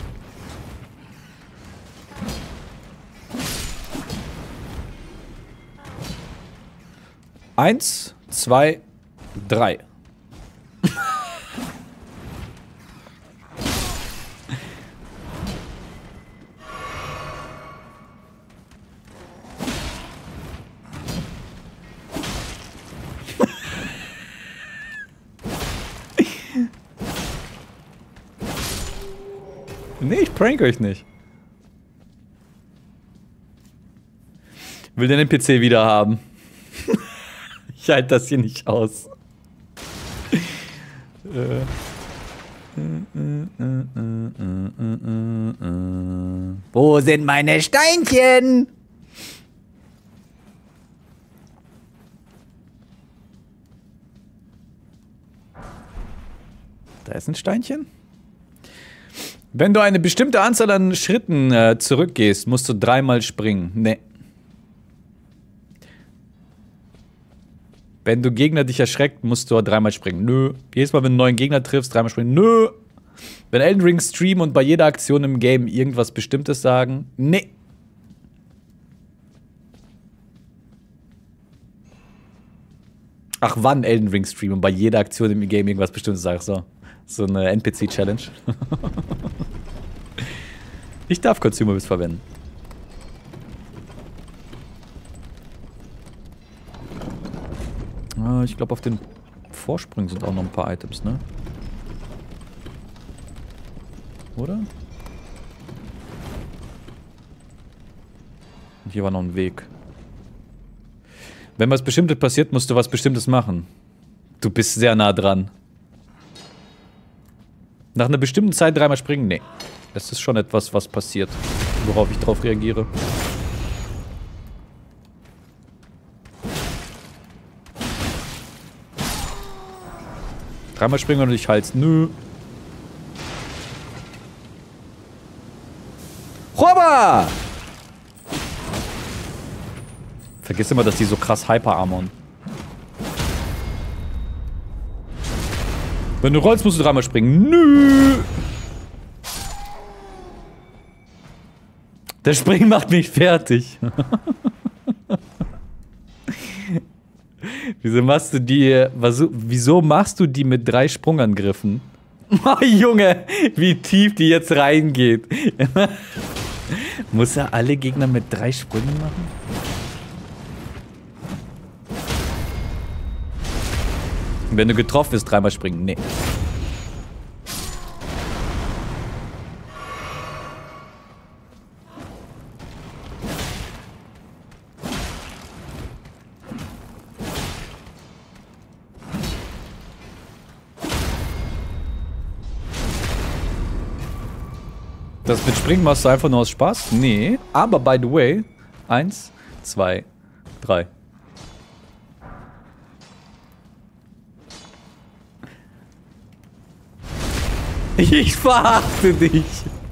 Eins, zwei, drei. Nee, ich prank euch nicht. Will den P C wieder haben. Ich halte das hier nicht aus. Wo sind meine Steinchen? Da ist ein Steinchen. Wenn du eine bestimmte Anzahl an Schritten äh, zurückgehst, musst du dreimal springen. Nee. Wenn du Gegner dich erschreckt, musst du dreimal springen. Nö. Jedes Mal, wenn du einen neuen Gegner triffst, dreimal springen. Nö. Wenn Elden Ring streamen und bei jeder Aktion im Game irgendwas Bestimmtes sagen. Nee. Ach, wann Elden Ring streamen und bei jeder Aktion im Game irgendwas Bestimmtes sagen. So. So eine N P C-Challenge. Ich darf Consumables verwenden. Ah, ich glaube, auf den Vorsprüngen sind auch noch ein paar Items, ne? Oder? Und hier war noch ein Weg. Wenn was Bestimmtes passiert, musst du was Bestimmtes machen. Du bist sehr nah dran. Nach einer bestimmten Zeit dreimal springen? Nee. Das ist schon etwas, was passiert, worauf ich drauf reagiere. Dreimal springen und ich halt's. Nö. Roba! Vergiss immer, dass die so krass hyper-armon. Wenn du rollst, musst du dreimal springen. Nö! Der Springen macht mich fertig. Wieso machst du die... Wieso machst du die mit drei Sprungangriffen? Oh, Junge, wie tief die jetzt reingeht. Muss er alle Gegner mit drei Sprüngen machen? Wenn du getroffen bist, dreimal springen. Nee. Das mit Springen machst du einfach nur aus Spaß? Nee. Aber by the way, eins, zwei, drei. Ich verachte dich.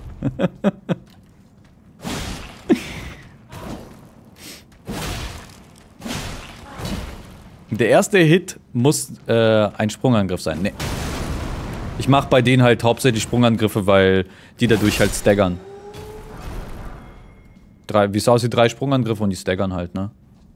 Der erste Hit muss äh, ein Sprungangriff sein. Nee. Ich mache bei denen halt hauptsächlich Sprungangriffe, weil die dadurch halt staggern. Drei, wie es aussieht, drei Sprungangriffe und die staggern halt, ne?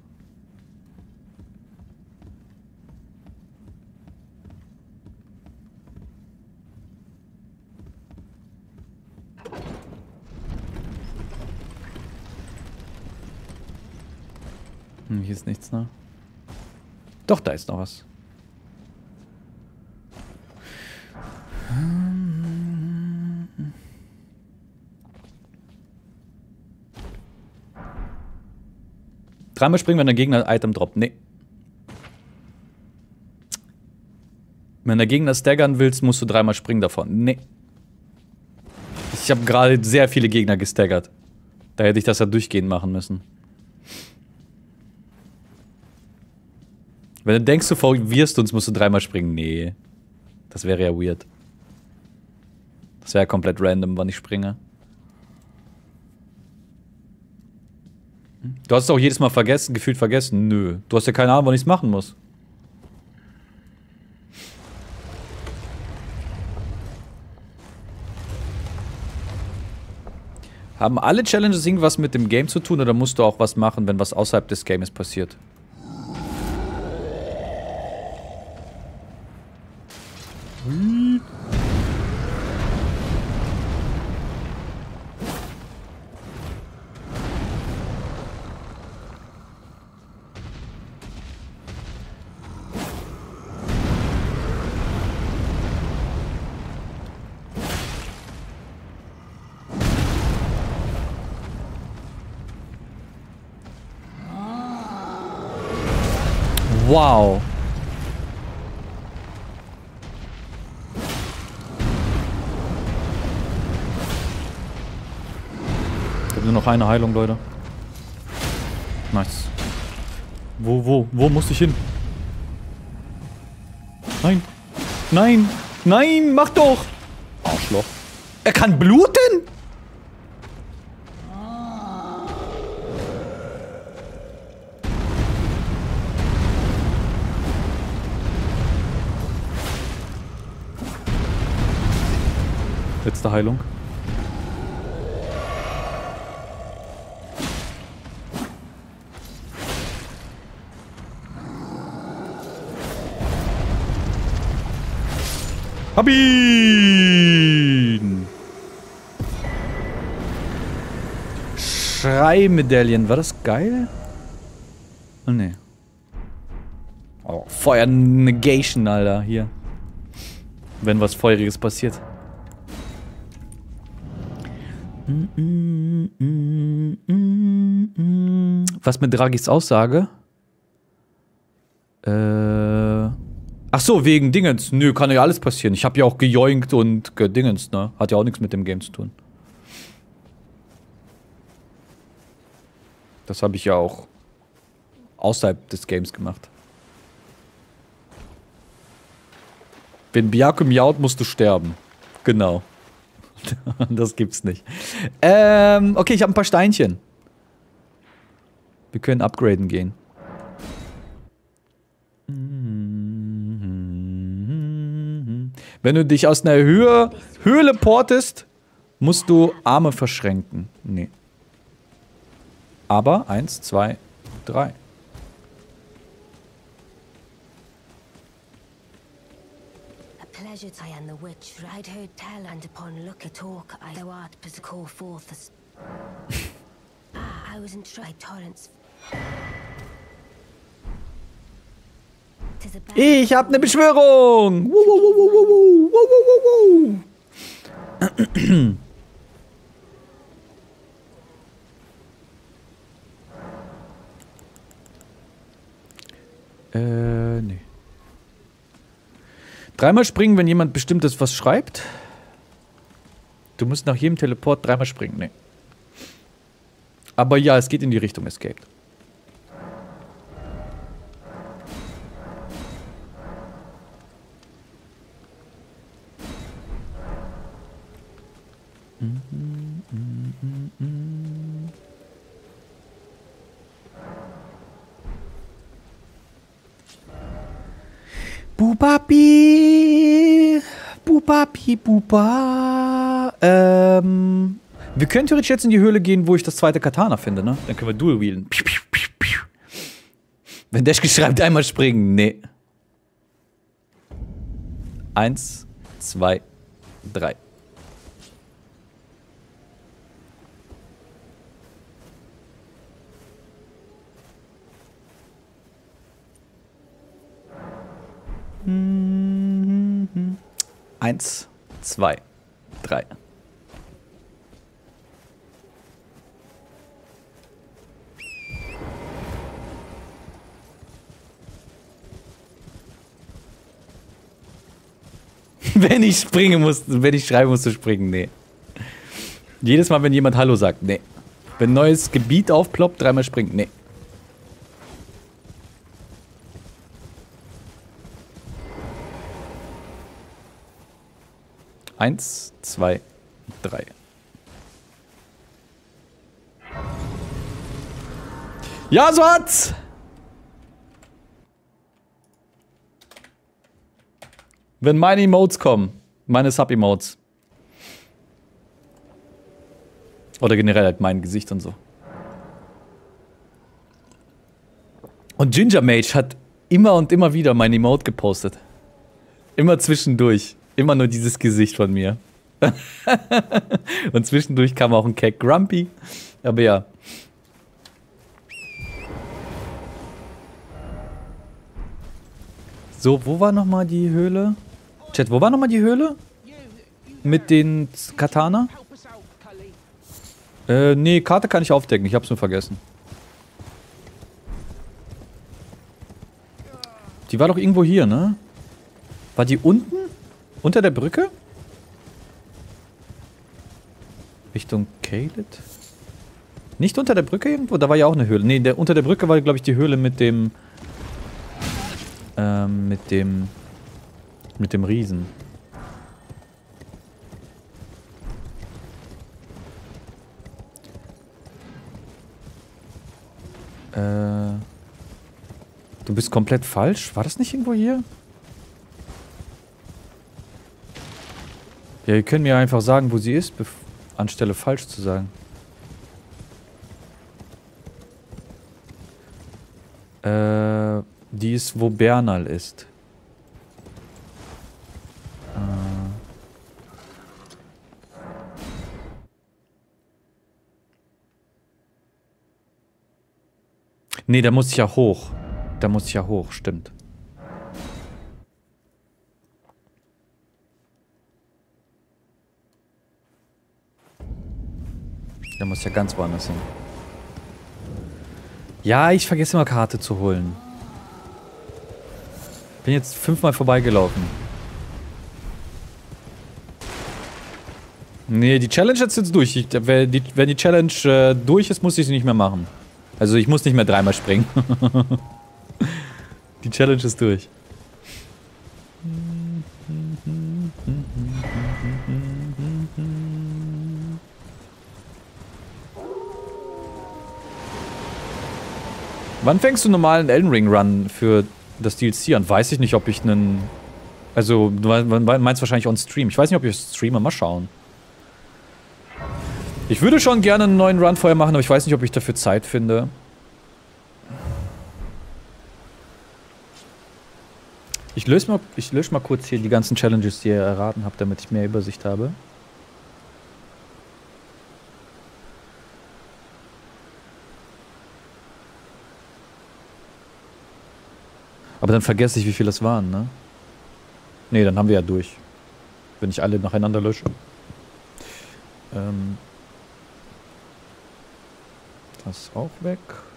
Hm, hier ist nichts, ne? Doch, da ist noch was. Dreimal springen, wenn der Gegner ein Item droppt. Nee. Wenn der Gegner staggern willst, musst du dreimal springen davon. Nee. Ich habe gerade sehr viele Gegner gestaggert. Da hätte ich das ja durchgehend machen müssen. Wenn du denkst, du verwirrst uns, musst du dreimal springen. Nee. Das wäre ja weird. Das wäre komplett random, wann ich springe. Du hast es auch jedes Mal vergessen, gefühlt vergessen. Nö. Du hast ja keine Ahnung, wann ich es machen muss. Haben alle Challenges irgendwas mit dem Game zu tun oder musst du auch was machen, wenn was außerhalb des Games passiert? Hui. Wow. Ich habe nur noch eine Heilung, Leute. Nice. Wo, wo, wo muss ich hin? Nein. Nein. Nein, mach doch. Arschloch. Er kann bluten? Letzte Heilung. Hab ihn! Schrei-Medaillen. War das geil? Oh, ne. Oh, Feuer-Negation, Alter. Hier. Wenn was Feuriges passiert. Was mit Dragis Aussage? Äh. Ach so, wegen Dingens. Nö, kann ja alles passieren. Ich habe ja auch gejoinkt und gedingens, ne? Hat ja auch nichts mit dem Game zu tun. Das habe ich ja auch außerhalb des Games gemacht. Wenn Byaku miaut, musst du sterben. Genau. Das gibt's nicht. Ähm, okay, ich habe ein paar Steinchen. Wir können upgraden gehen. Wenn du dich aus einer Höhe, Höhle portest, musst du Arme verschränken. Nee. Aber, eins, zwei, drei. A pleasure I am the witch, I'd heard tell and upon look at talk, I thou art but call forth as I was in tried torrents. Ich hab ne Beschwörung! Wuh, wuh, wuh, wuh, wuh, wuh, wuh, wuh. Äh, nee. Dreimal springen, wenn jemand bestimmtes was schreibt. Du musst nach jedem Teleport dreimal springen, nee. Aber ja, es geht in die Richtung Escaped. Bubapi, Bubapi, Buba. Ähm, wir können theoretisch jetzt in die Höhle gehen, wo ich das zweite Katana finde, ne? Dann können wir Dual wielden. Wenn Dashki schreibt, einmal springen. Nee. Eins, zwei, drei. Eins, zwei, drei. wenn ich springen muss, wenn ich schreiben muss zu springen, nee. Jedes Mal, wenn jemand Hallo sagt, nee. Wenn ein neues Gebiet aufploppt, dreimal springen, nee. Eins, zwei, drei. Ja, so hat's! Wenn meine Emotes kommen, meine Sub-Emotes. Oder generell halt mein Gesicht und so. Und Ginger Mage hat immer und immer wieder mein Emote gepostet. Immer zwischendurch. Immer nur dieses Gesicht von mir. Und zwischendurch kam auch ein Keck Grumpy. Aber ja. So, wo war nochmal die Höhle? Chat, wo war nochmal die Höhle? Mit den Katana? Äh, nee, Karte kann ich aufdecken. Ich hab's nur vergessen. Die war doch irgendwo hier, ne? War die unten? Unter der Brücke? Richtung Caelid? Nicht unter der Brücke irgendwo? Da war ja auch eine Höhle. Nee, der, unter der Brücke war, glaube ich, die Höhle mit dem... Ähm, mit dem... Mit dem Riesen. Äh... Du bist komplett falsch? War das nicht irgendwo hier? Ja, ihr könnt mir einfach sagen, wo sie ist, anstelle falsch zu sagen. Äh, die ist, wo Bernal ist. Äh. Nee, da muss ich ja hoch. Da muss ich ja hoch, stimmt. Der muss ja ganz woanders hin. Ja, ich vergesse immer Karte zu holen. Bin jetzt fünfmal vorbeigelaufen. Nee, die Challenge ist jetzt durch. Ich, wenn, die, wenn die Challenge äh, durch ist, muss ich sie nicht mehr machen. Also ich muss nicht mehr dreimal springen. Die Challenge ist durch. Wann fängst du normalen Elden Ring Run für das D L C an? Weiß ich nicht, ob ich einen... Also, du meinst wahrscheinlich on Stream. Ich weiß nicht, ob ich streame. Mal schauen. Ich würde schon gerne einen neuen Run vorher machen, aber ich weiß nicht, ob ich dafür Zeit finde. Ich löse mal, ich lösche mal kurz hier die ganzen Challenges, die ihr erraten habt, damit ich mehr Übersicht habe. Aber dann vergesse ich, wie viele es waren, ne? Ne, dann haben wir ja durch. Wenn ich alle nacheinander lösche. Ähm das ist auch weg.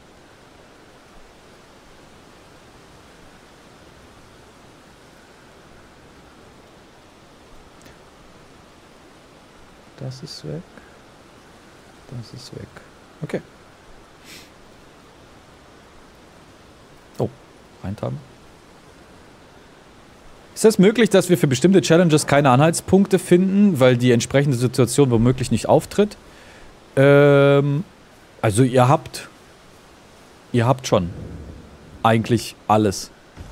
Das ist weg. Das ist weg. Okay. Oh, reintaben. Ist es möglich, dass wir für bestimmte Challenges keine Anhaltspunkte finden, weil die entsprechende Situation womöglich nicht auftritt? Ähm, also ihr habt... Ihr habt schon eigentlich alles.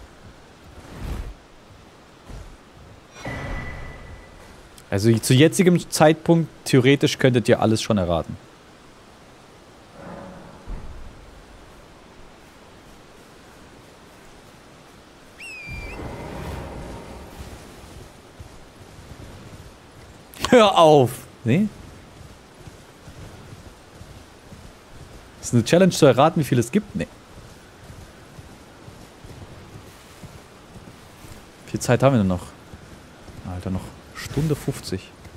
Also zu jetzigem Zeitpunkt, theoretisch könntet ihr alles schon erraten. Hör auf! Nee? Ist eine Challenge zu erraten, wie viel es gibt? Nee. Wie viel Zeit haben wir denn noch? Alter, noch Stunde fünfzig.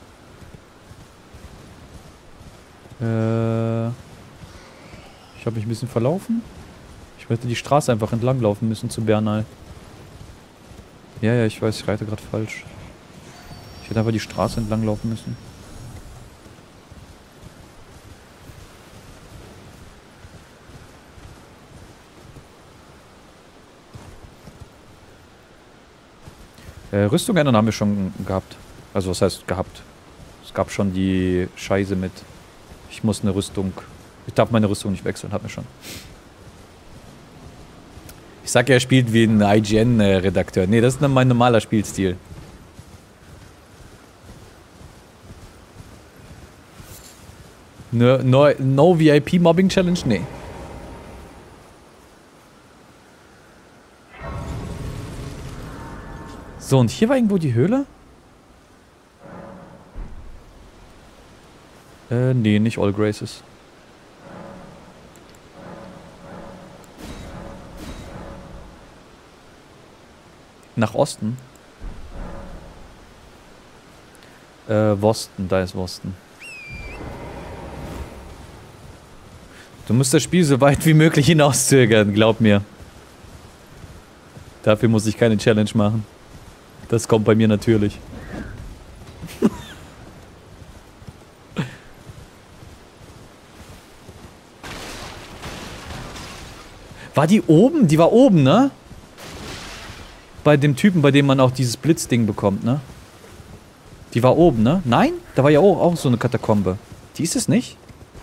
Äh, ich habe mich ein bisschen verlaufen. Ich hätte die Straße einfach entlang laufen müssen zu Bernal. Ja, ja, ich weiß, ich reite gerade falsch. hätte einfach die Straße entlang laufen müssen. Äh, Rüstung ändern haben wir schon gehabt. Also was heißt gehabt? Es gab schon die Scheiße mit. Ich muss eine Rüstung. Ich darf meine Rüstung nicht wechseln, hat mir schon. Ich sag ja, er spielt wie ein I G N-Redakteur. Nee, das ist mein normaler Spielstil. No, no, no V I P-Mobbing-Challenge? Nee. So, und hier war irgendwo die Höhle? Äh, nee, nicht All Graces. Nach Osten? Äh, Wosten, da ist Wosten. Du musst das Spiel so weit wie möglich hinauszögern, glaub mir. Dafür muss ich keine Challenge machen. Das kommt bei mir natürlich. War die oben? Die war oben, ne? Bei dem Typen, bei dem man auch dieses Blitzding bekommt, ne? Die war oben, ne? Nein? Da war ja auch, auch so eine Katakombe. Die ist es nicht?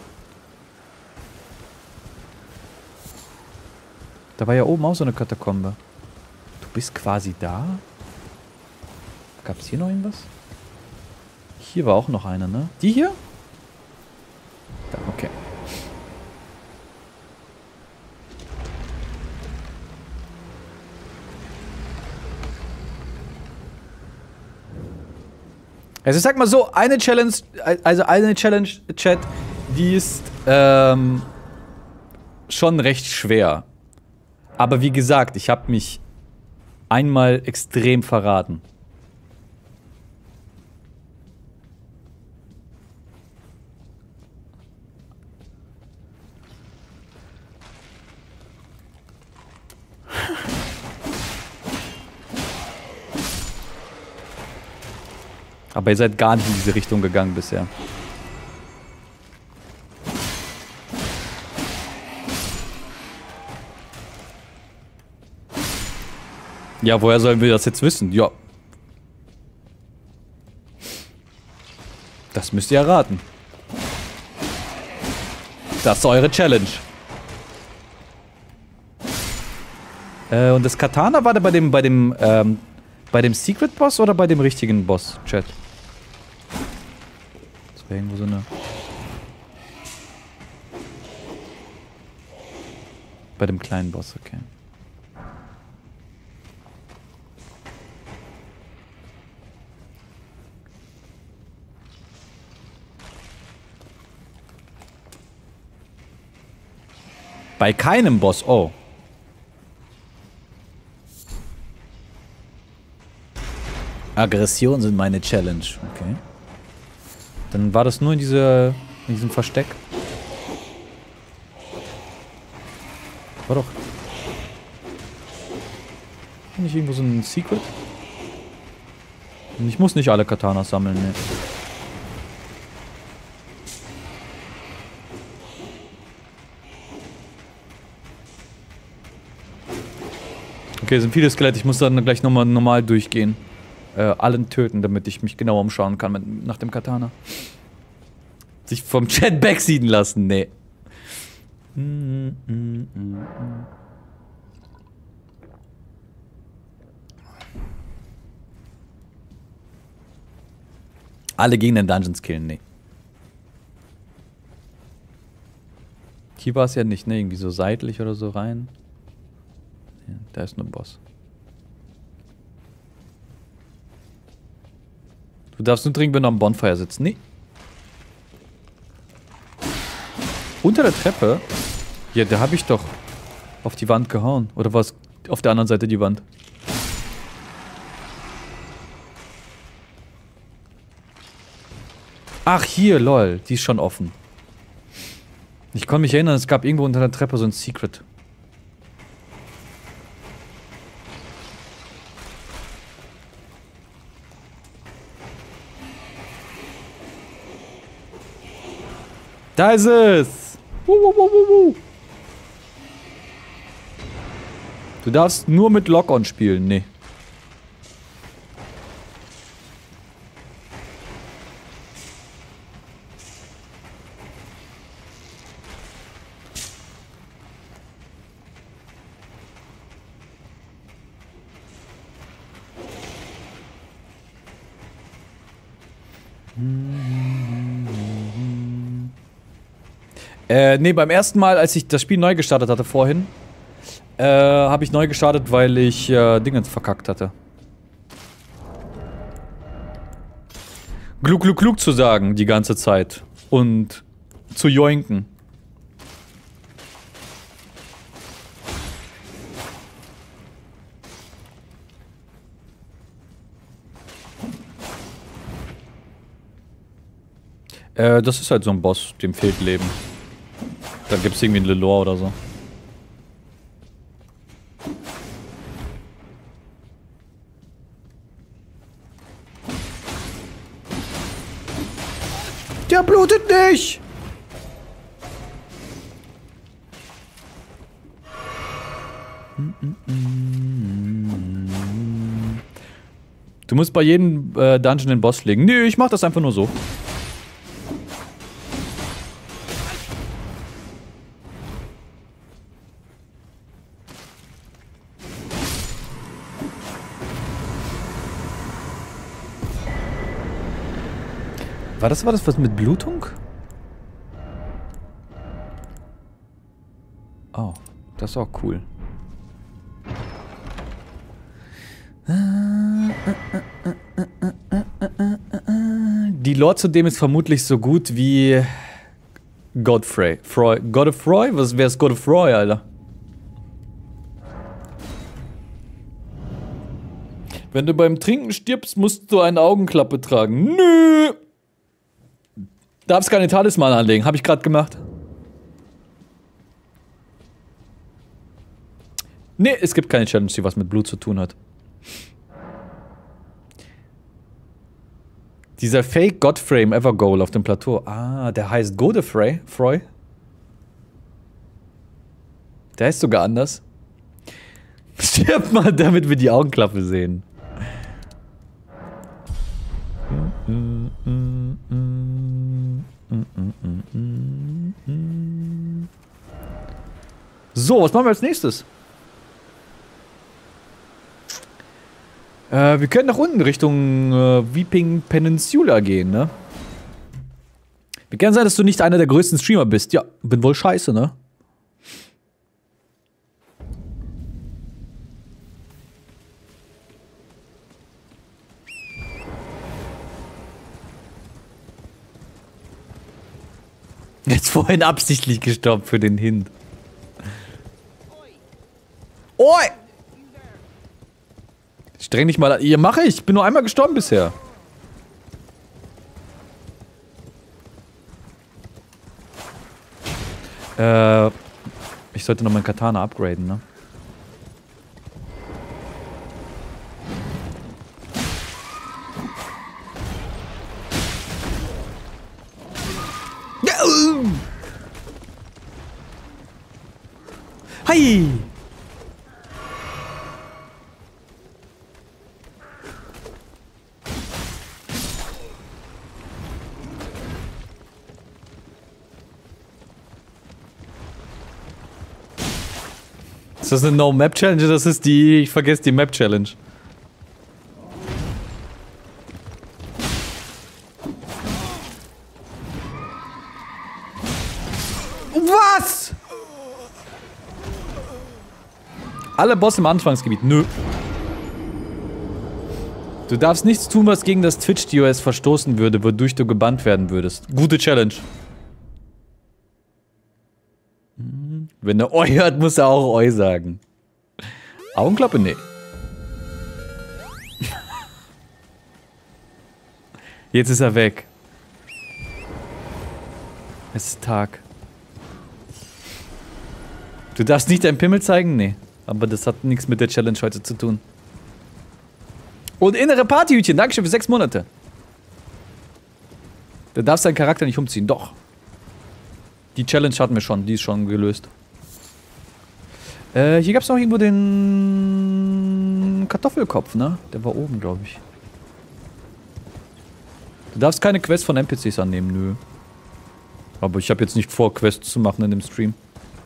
Da war ja oben auch so eine Katakombe. Du bist quasi da? Gab es hier noch irgendwas? Hier war auch noch eine, ne? Die hier? Da, okay. Also ich sag mal so, eine Challenge, also eine Challenge, Chat, die ist ähm, schon recht schwer. Aber wie gesagt, ich habe mich einmal extrem verraten. Aber ihr seid gar nicht in diese Richtung gegangen bisher. Ja, woher sollen wir das jetzt wissen? Ja. Das müsst ihr erraten. Das ist eure Challenge. Äh, und das Katana war da bei dem, bei dem, ähm, bei dem Secret Boss oder bei dem richtigen Boss, Chat? Das wäre irgendwo so eine... Bei dem kleinen Boss, okay. Bei keinem Boss, oh. Aggression sind meine Challenge, okay. Dann war das nur in, diese, in diesem Versteck. War doch... Nicht irgendwo so ein Secret? Und ich muss nicht alle Katanas sammeln, ne. Okay, es sind viele Skelette. Ich muss dann gleich nochmal normal durchgehen. Äh, allen töten, damit ich mich genau umschauen kann mit, nach dem Katana. Sich vom Chat backsieden lassen, nee. Mm, mm, mm, mm. Alle gegen den Dungeons killen, nee. Hier war es ja nicht, ne? Irgendwie so seitlich oder so rein. Ja, da ist nur ein Boss. Du darfst nur trinken, wenn du am Bonfire sitzt. Nee. Unter der Treppe? Ja, da habe ich doch auf die Wand gehauen. Oder war es auf der anderen Seite die Wand? Ach, hier, lol. Die ist schon offen. Ich konnte mich erinnern, es gab irgendwo unter der Treppe so ein Secret. Da ist es! Wuh, wuh, wuh, wuh, wuh. Du darfst nur mit Lock-on spielen, nee. Äh, nee, beim ersten Mal, als ich das Spiel neu gestartet hatte vorhin, äh, habe ich neu gestartet, weil ich äh, Dingens verkackt hatte. Gluck, gluck, gluck zu sagen die ganze Zeit. Und zu joinken. Äh, das ist halt so ein Boss, dem fehlt Leben. Da gibt's irgendwie ein Lelore oder so. Der blutet nicht! Du musst bei jedem äh, Dungeon den Boss legen. Nö, ich mach das einfach nur so. War das, war das was mit Blutung? Oh, das ist auch cool. Die Lore zu dem ist vermutlich so gut wie Godfrey. Froy. Godfrey? Was wär's Godfrey, Alter? Wenn du beim Trinken stirbst, musst du eine Augenklappe tragen. Nö! Darfst keine Talisman anlegen, habe ich gerade gemacht. Nee, es gibt keine Challenge, die was mit Blut zu tun hat. Dieser Fake Godframe Evergoal auf dem Plateau. Ah, der heißt Godefrey. Froy. Der heißt sogar anders. Stirb mal, damit wir die Augenklappe sehen. So, was machen wir als nächstes? Äh, wir können nach unten Richtung äh, Weeping Peninsula gehen, ne? Wie kann sein, dass du nicht einer der größten Streamer bist? Ja, bin wohl scheiße, ne? Jetzt vorhin absichtlich gestoppt für den Hint. Oi! Streng dich mal an. Ihr mache ich. Ich bin nur einmal gestorben bisher. Äh, ich sollte noch mein Katana upgraden, ne? Hi! Ist das eine No-Map-Challenge? Das ist die... Ich vergesse die Map-Challenge. Was? Alle Bosse im Anfangsgebiet. Nö. Du darfst nichts tun, was gegen das Twitch-D O S verstoßen würde, wodurch du gebannt werden würdest. Gute Challenge. Wenn er Oi hört, muss er auch Oi sagen. Augenklappe? Nee. Jetzt ist er weg. Es ist Tag. Du darfst nicht deinen Pimmel zeigen? Nee. Aber das hat nichts mit der Challenge heute zu tun. Und innere Partyhütchen. Dankeschön für sechs Monate. Du darfst deinen Charakter nicht umziehen. Doch. Die Challenge hatten wir schon, die ist schon gelöst. Äh, hier gab es noch irgendwo den Kartoffelkopf, ne? Der war oben, glaube ich. Du darfst keine Quests von N P Cs annehmen, nö. Aber ich habe jetzt nicht vor, Quests zu machen in dem Stream.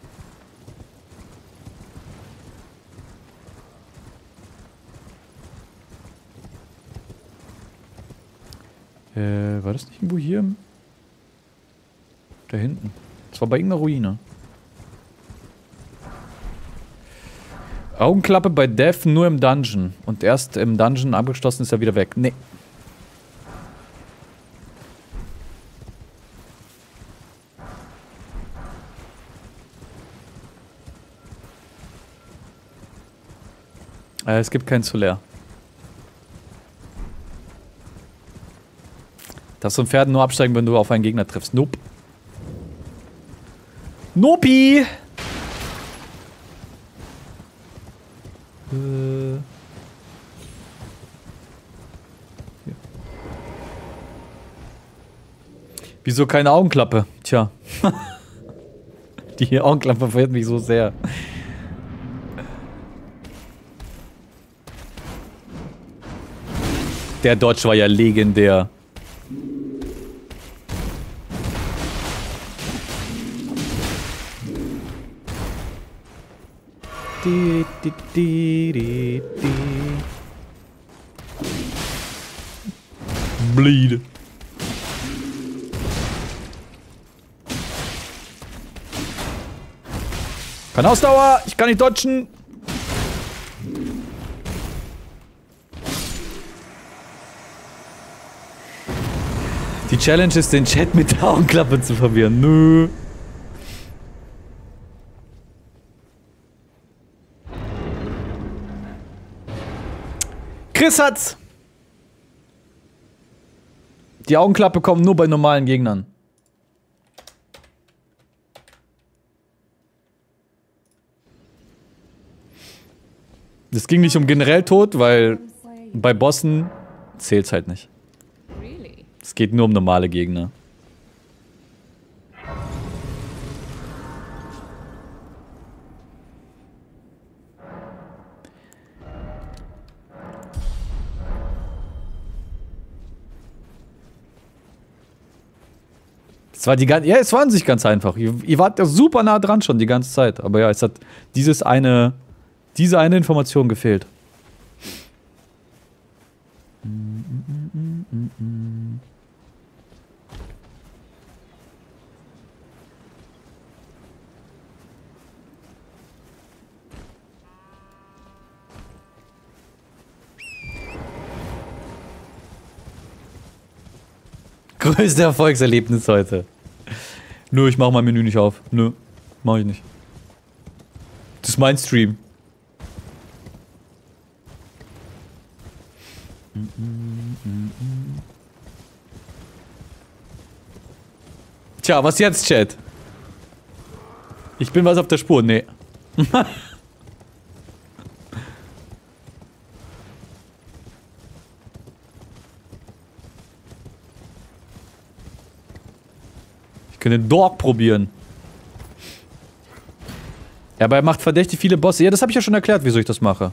Äh, war das nicht irgendwo hier? Da hinten. Das war bei irgendeiner Ruine. Augenklappe bei Death nur im Dungeon. Und erst im Dungeon abgeschlossen ist er wieder weg. Nee. Äh, es gibt kein Solaire. Darfst du ein Pferd nur absteigen, wenn du auf einen Gegner triffst. Nope. Nopi! Äh. Hier. Wieso keine Augenklappe? Tja. Die Augenklappe verwirrt mich so sehr. Der Dodge war ja legendär. Di, di, di, di, di. Bleed. Kann Ausdauer, ich kann nicht dodgen. Die Challenge ist, den Chat mit der Augenklappe zu verwirren. Nö. Chris hat's! Die Augenklappe kommt nur bei normalen Gegnern. Es ging nicht um generell Tod, weil bei Bossen zählt's halt nicht. Es geht nur um normale Gegner. Es war die ganze, ja, es war an sich ganz einfach. Ihr, ihr wart ja super nah dran schon die ganze Zeit. Aber ja, es hat dieses eine, diese eine Information gefehlt. Größte Erfolgserlebnis heute. Nö, ich mach mein Menü nicht auf. Nö, mach ich nicht. Das ist mein Stream. Tja, was jetzt, Chat? Ich bin was auf der Spur, nee. Ich kann den Dog probieren. Ja, aber er macht verdächtig viele Bosse. Ja, das habe ich ja schon erklärt, wieso ich das mache.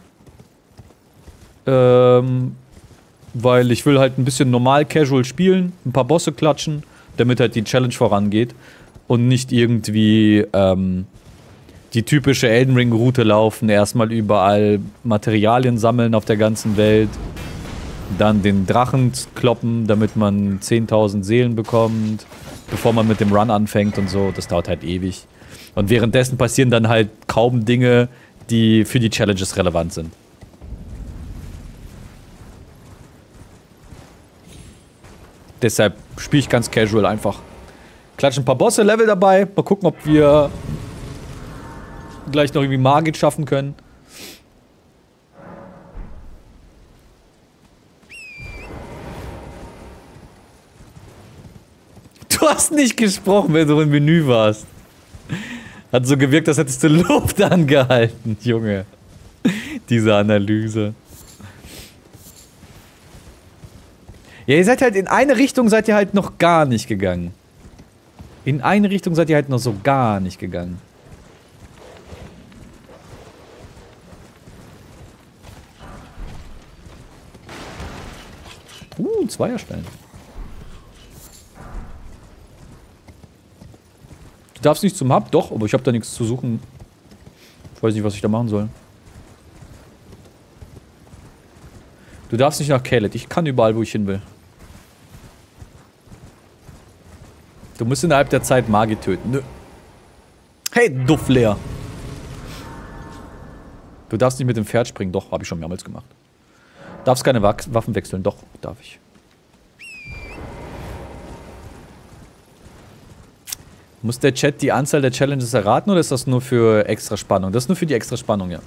Ähm, weil ich will halt ein bisschen normal casual spielen, ein paar Bosse klatschen, damit halt die Challenge vorangeht. Und nicht irgendwie, ähm, die typische Elden Ring Route laufen, erstmal überall Materialien sammeln auf der ganzen Welt. Dann den Drachen kloppen, damit man zehntausend Seelen bekommt, bevor man mit dem Run anfängt und so. Das dauert halt ewig. Und währenddessen passieren dann halt kaum Dinge, die für die Challenges relevant sind. Deshalb spiele ich ganz casual einfach. Klatschen ein paar Bosse, Level dabei. Mal gucken, ob wir gleich noch irgendwie Margit schaffen können. Du hast nicht gesprochen, wenn du im Menü warst. Hat so gewirkt, als hättest du Luft angehalten, Junge. Diese Analyse. Ja, ihr seid halt in eine Richtung, seid ihr halt noch gar nicht gegangen. In eine Richtung seid ihr halt noch so gar nicht gegangen. Uh, Zweierstellen. Du darfst nicht zum Hub? Doch, aber ich habe da nichts zu suchen. Ich weiß nicht, was ich da machen soll. Du darfst nicht nach Caelid. Ich kann überall, wo ich hin will. Du musst innerhalb der Zeit Magi töten. Nö. Hey, Duffleer. Du darfst nicht mit dem Pferd springen. Doch, habe ich schon mehrmals gemacht. Darfst keine Waffen wechseln. Doch, darf ich. Muss der Chat die Anzahl der Challenges erraten oder ist das nur für extra Spannung? Das ist nur für die extra Spannung, ja.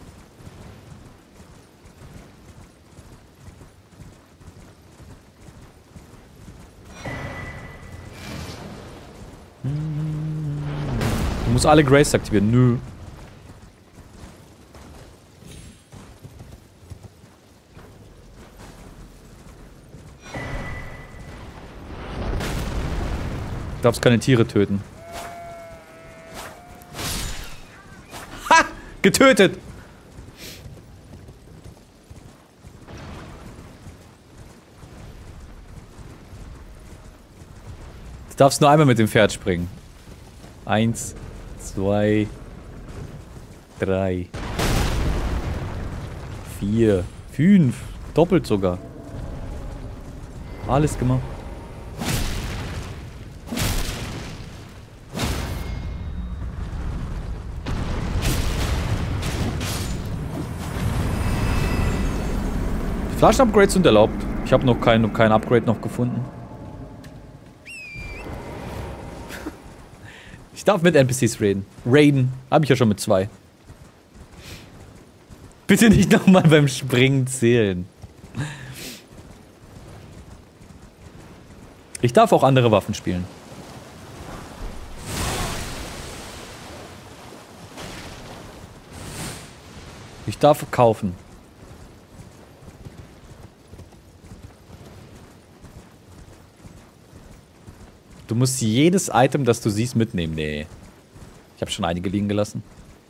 Du musst alle Grace aktivieren. Nö. Du darfst keine Tiere töten. Ha! Getötet! Du darfst nur einmal mit dem Pferd springen. Eins, zwei, drei, vier, fünf. Doppelt sogar. Alles gemacht. Flaschen-Upgrades sind erlaubt. Ich habe noch kein, kein Upgrade noch gefunden. Ich darf mit N P Cs reden. Raiden. Habe ich ja schon mit zwei. Bitte nicht nochmal beim Springen zählen. Ich darf auch andere Waffen spielen. Ich darf kaufen. Du musst jedes Item, das du siehst, mitnehmen. Nee. Ich habe schon einige liegen gelassen.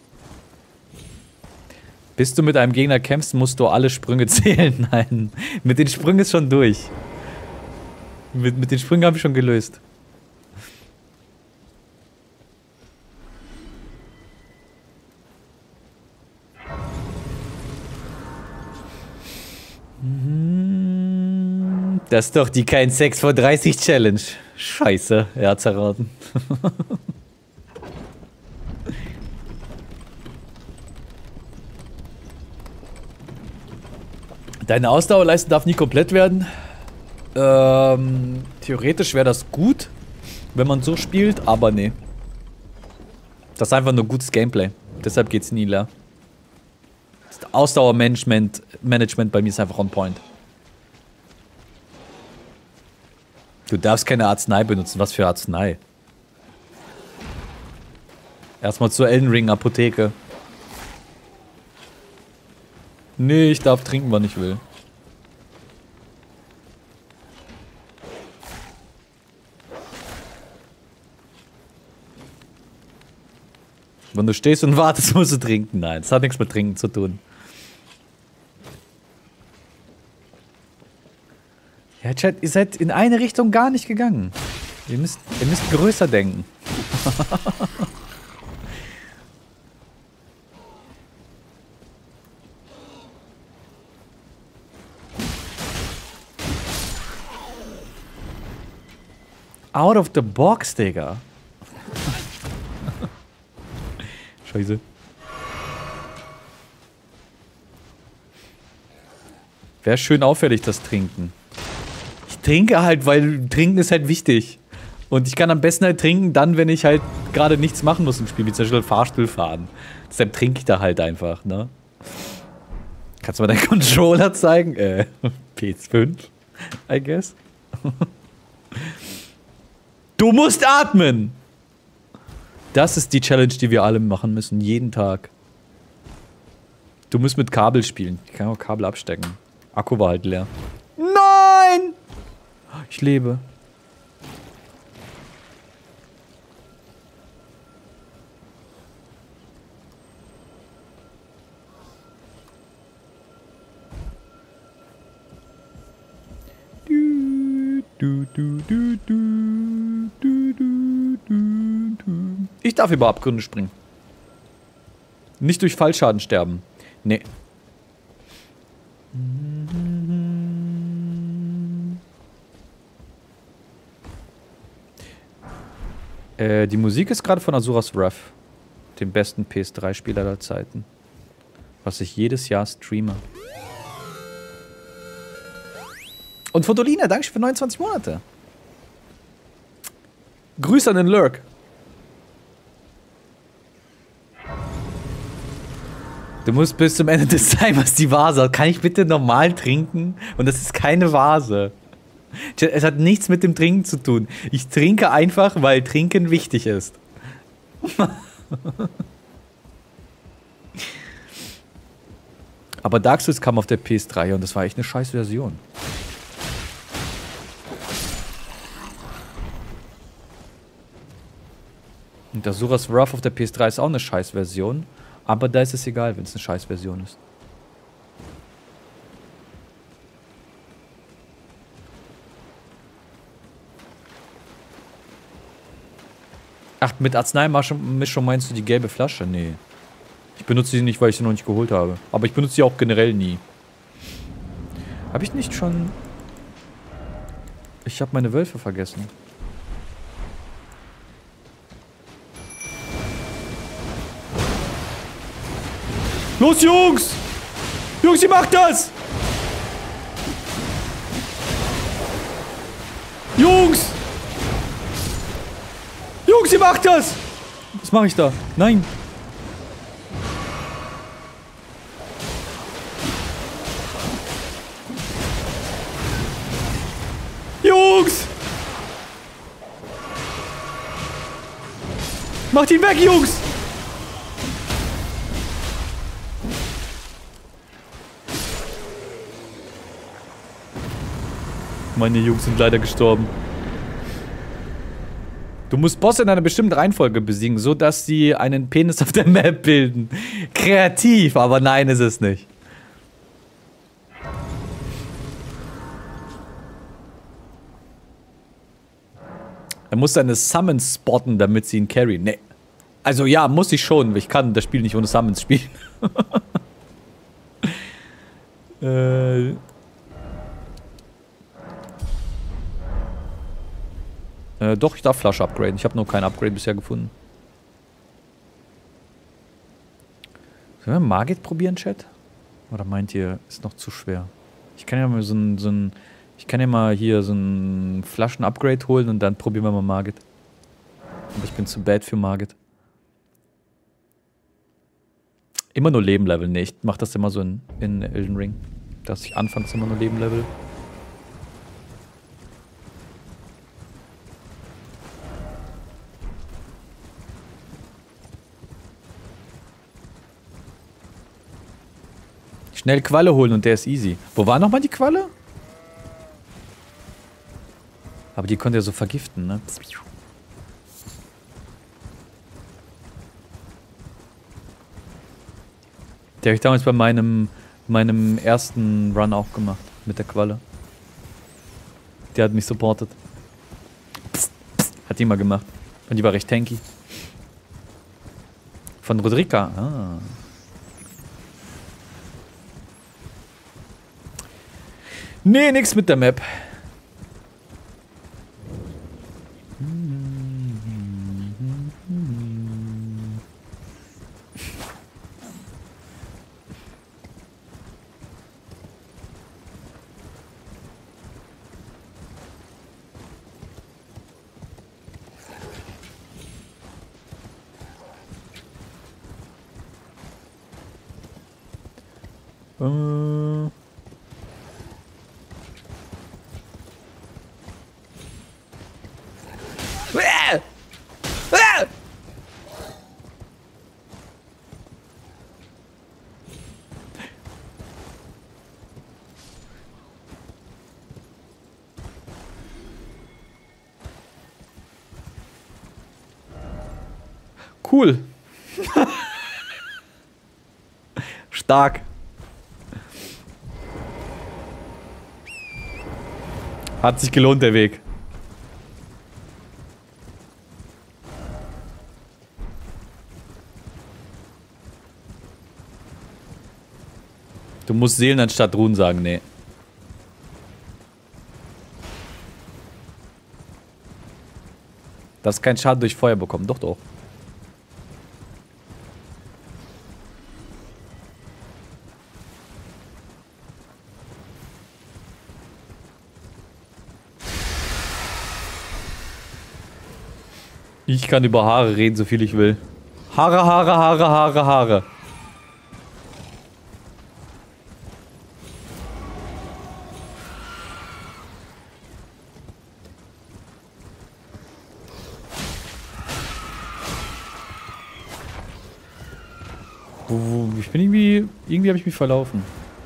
Bis du mit einem Gegner kämpfst, musst du alle Sprünge zählen. Nein. Mit den Sprüngen ist schon durch. Mit, mit den Sprüngen habe ich schon gelöst. Das ist doch die kein Sex vor dreißig Challenge. Scheiße, er hat's erraten. Deine Ausdauerleiste darf nie komplett werden. Ähm, theoretisch wäre das gut, wenn man so spielt, aber nee. Das ist einfach nur gutes Gameplay. Deshalb geht's nie leer. Das Ausdauermanagement Management bei mir ist einfach on point. Du darfst keine Arznei benutzen. Was für Arznei? Erstmal zur Elden Ring Apotheke. Nee, ich darf trinken, wann ich will. Wenn du stehst und wartest, musst du trinken. Nein, das hat nichts mit Trinken zu tun. Ja, Chat, ihr seid in eine Richtung gar nicht gegangen. Ihr müsst, ihr müsst größer denken. Out of the box, Digga. Scheiße. Wäre schön auffällig, das Trinken. Ich trinke halt, weil Trinken ist halt wichtig. Und ich kann am besten halt trinken, dann, wenn ich halt gerade nichts machen muss im Spiel, wie zum Beispiel Fahrstuhl fahren. Deshalb trinke ich da halt einfach, ne? Kannst du mal deinen Controller zeigen? Äh, P S fünf, I guess. Du musst atmen! Das ist die Challenge, die wir alle machen müssen, jeden Tag. Du musst mit Kabel spielen. Ich kann auch Kabel abstecken. Akku war halt leer. Nein! Ich lebe. Du, du, du, du, du, du, du, du. Ich darf über Abgründe springen. Nicht durch Fallschaden sterben. Nee. Äh, die Musik ist gerade von Azuras Wrath, dem besten P S drei Spieler aller Zeiten. Was ich jedes Jahr streame. Und Fotolina, danke für neunundzwanzig Monate. Grüße an den Lurk. Du musst bis zum Ende des Timers die Vase. Kann ich bitte normal trinken? Und das ist keine Vase. Es hat nichts mit dem Trinken zu tun. Ich trinke einfach, weil Trinken wichtig ist. Aber Dark Souls kam auf der P S drei und das war echt eine scheiß Version. Und Azuras Wrath auf der P S drei ist auch eine scheiß Version. Aber da ist es egal, wenn es eine scheiß Version ist. Ach, mit Arzneimischung meinst du die gelbe Flasche? Nee. Ich benutze sie nicht, weil ich sie noch nicht geholt habe. Aber ich benutze sie auch generell nie. Habe ich nicht schon... Ich habe meine Wölfe vergessen. Los, Jungs! Jungs, ihr macht das! Jungs! Jungs, ihr macht das! Was mache ich da? Nein! Jungs! Macht ihn weg, Jungs! Meine Jungs sind leider gestorben. Du musst Bosse in einer bestimmten Reihenfolge besiegen, so dass sie einen Penis auf der Map bilden. Kreativ, aber nein, ist es nicht. Er muss seine Summons spotten, damit sie ihn carryen. Nee. Also ja, muss ich schon. Ich kann das Spiel nicht ohne Summons spielen. äh... Äh, doch, ich darf Flasche upgraden. Ich habe nur kein Upgrade bisher gefunden. Sollen wir Margit probieren, Chat? Oder meint ihr, ist noch zu schwer? Ich kann ja mal so ein, so ein ich kann ja mal hier so ein Flaschen-Upgrade holen und dann probieren wir mal Margit. Aber ich bin zu bad für Margit. Immer nur Leben leveln. Nee, ich mach das immer so in, in Elden Ring. Dass ich anfangs immer nur Leben level. Schnell Qualle holen und der ist easy. Wo war nochmal die Qualle? Aber die konnte ja so vergiften, ne? Der habe ich damals bei meinem, meinem ersten Run auch gemacht. Mit der Qualle. Der hat mich supportet. Psst, psst, hat die mal gemacht. Und die war recht tanky. Von Rodrika. Ah. Nee, nix mit der Map. Äh... Cool. Stark. Hat sich gelohnt, der Weg. Du musst Seelen anstatt Ruhen sagen, nee. Darfst keinen Schaden durch Feuer bekommen, doch, doch. Ich kann über Haare reden, so viel ich will. Haare, Haare, Haare, Haare, Haare. Ich bin irgendwie... Irgendwie habe ich mich verlaufen.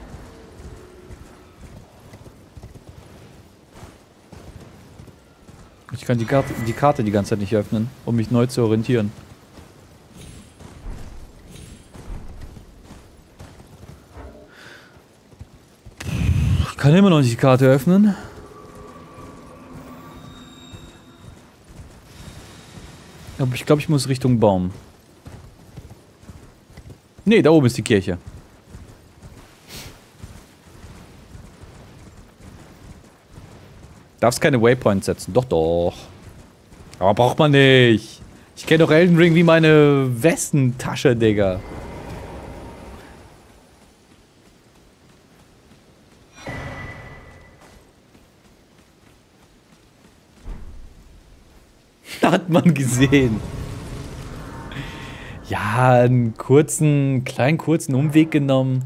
Ich kann die Karte, die Karte die ganze Zeit nicht öffnen, um mich neu zu orientieren. Ich kann immer noch nicht die Karte öffnen. Aber ich glaube, ich muss Richtung Baum. Nee, da oben ist die Kirche. Darfst keine Waypoints setzen. Doch, doch. Aber braucht man nicht. Ich kenne doch Elden Ring wie meine Westentasche, Digga. Hat man gesehen. Ja, einen kurzen, kleinen kurzen Umweg genommen.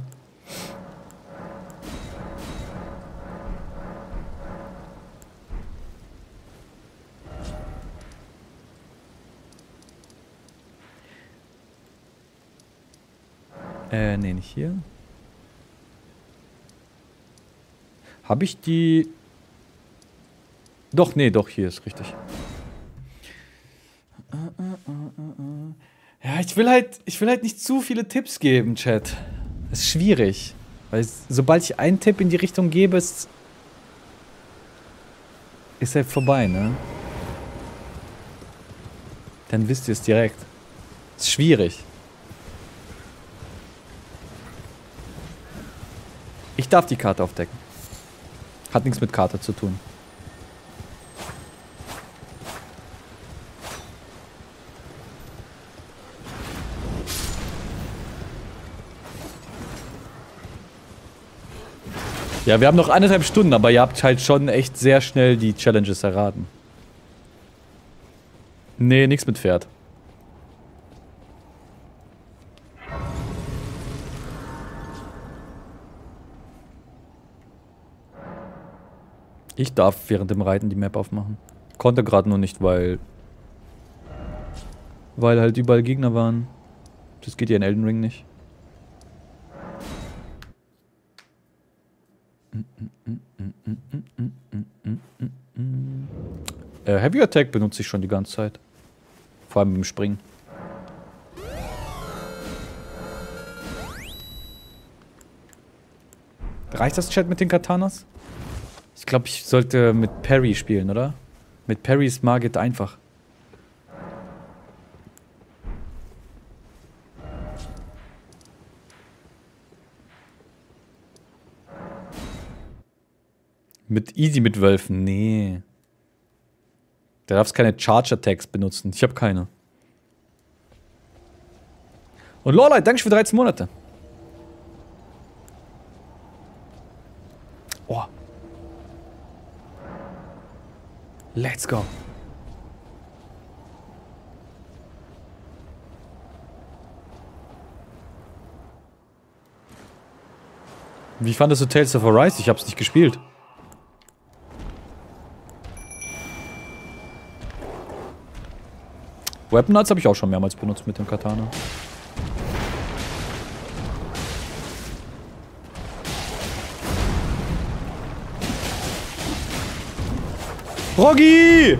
Äh, nee, nicht hier. Habe ich die... Doch, nee, doch, hier ist richtig. Ja, ich will halt, ich will halt nicht zu viele Tipps geben, Chat. Das ist schwierig. Weil es, sobald ich einen Tipp in die Richtung gebe, ist... Ist halt vorbei, ne? Dann wisst ihr es direkt. Ist schwierig. Ich darf die Karte aufdecken. Hat nichts mit Karte zu tun. Ja, wir haben noch eineinhalb Stunden, aber ihr habt halt schon echt sehr schnell die Challenges erraten. Nee, nichts mit Pferd. Ich darf während dem Reiten die Map aufmachen. Konnte gerade nur nicht, weil... Weil halt überall Gegner waren. Das geht ja in Elden Ring nicht. Äh, Heavy Attack benutze ich schon die ganze Zeit. Vor allem beim Springen. Reicht das, Chat, mit den Katanas? Ich glaube, ich sollte mit Parry spielen, oder? Mit Parry ist Margit einfach. Mit Easy mit Wölfen? Nee. Da darfst keine Charge Attacks benutzen. Ich habe keine. Und Lorelei, danke für dreizehn Monate. Oh. Let's go. Wie fandest du Tales of Arise? Ich hab's nicht gespielt. Weapon Nuts habe ich auch schon mehrmals benutzt mit dem Katana. Roggi!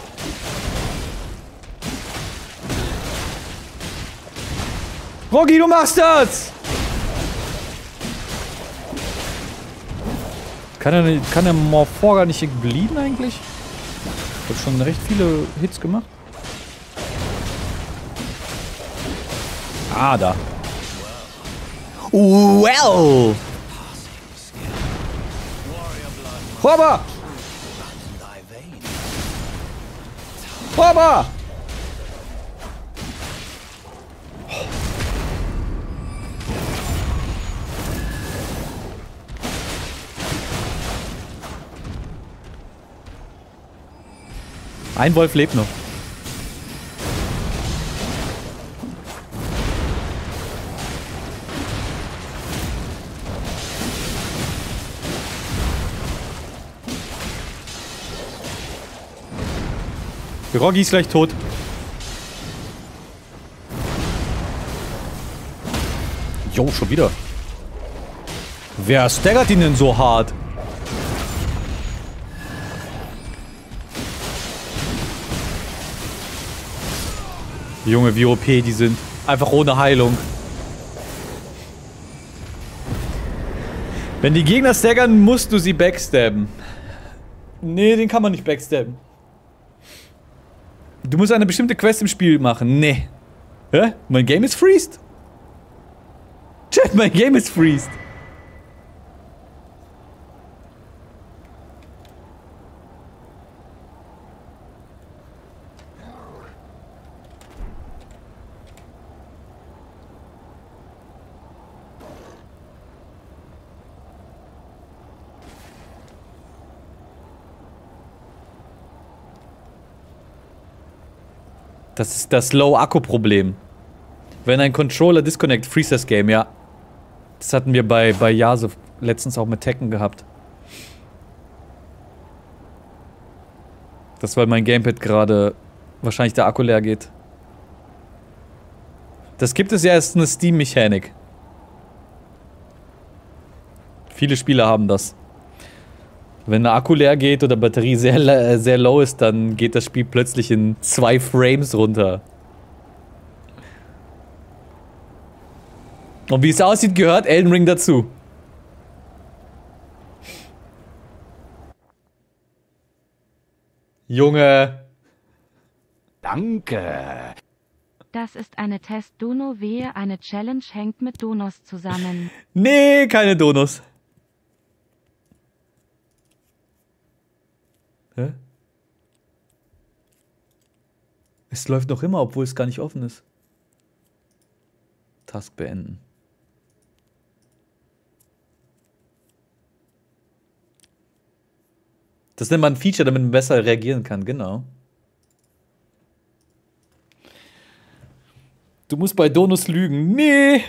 Roggi, du machst das! Kann der, nicht- kann der Morphor gar nicht bleeden eigentlich? Hat schon recht viele Hits gemacht. Ah, da. Well! Horba! Horba! Ein Wolf lebt noch. Roggi ist gleich tot. Jo, schon wieder. Wer staggert ihn denn so hart? Junge, wie O P die sind. Einfach ohne Heilung. Wenn die Gegner staggern, musst du sie backstabben. Nee, den kann man nicht backstabben. Du musst eine bestimmte Quest im Spiel machen. Nee. Hä? Mein Game ist freezed. Chat, mein Game ist freezed. Das ist das Low-Akku-Problem. Wenn ein Controller disconnect, freeze das Game, ja. Das hatten wir bei, bei Yase letztens auch mit Tekken gehabt. Das, weil mein Gamepad gerade wahrscheinlich der Akku leer geht. Das gibt es ja als eine Steam-Mechanik. Viele Spieler haben das. Wenn der Akku leer geht oder Batterie sehr, sehr low ist, dann geht das Spiel plötzlich in zwei Frames runter. Und wie es aussieht, gehört Elden Ring dazu. Junge. Danke. Das ist eine Test-Dono, wehe, eine Challenge hängt mit Donos zusammen. Nee, keine Donos. Hä? Es läuft noch immer, obwohl es gar nicht offen ist. Task beenden. Das nennt man ein Feature, damit man besser reagieren kann, genau. Du musst bei Donos lügen. Nee!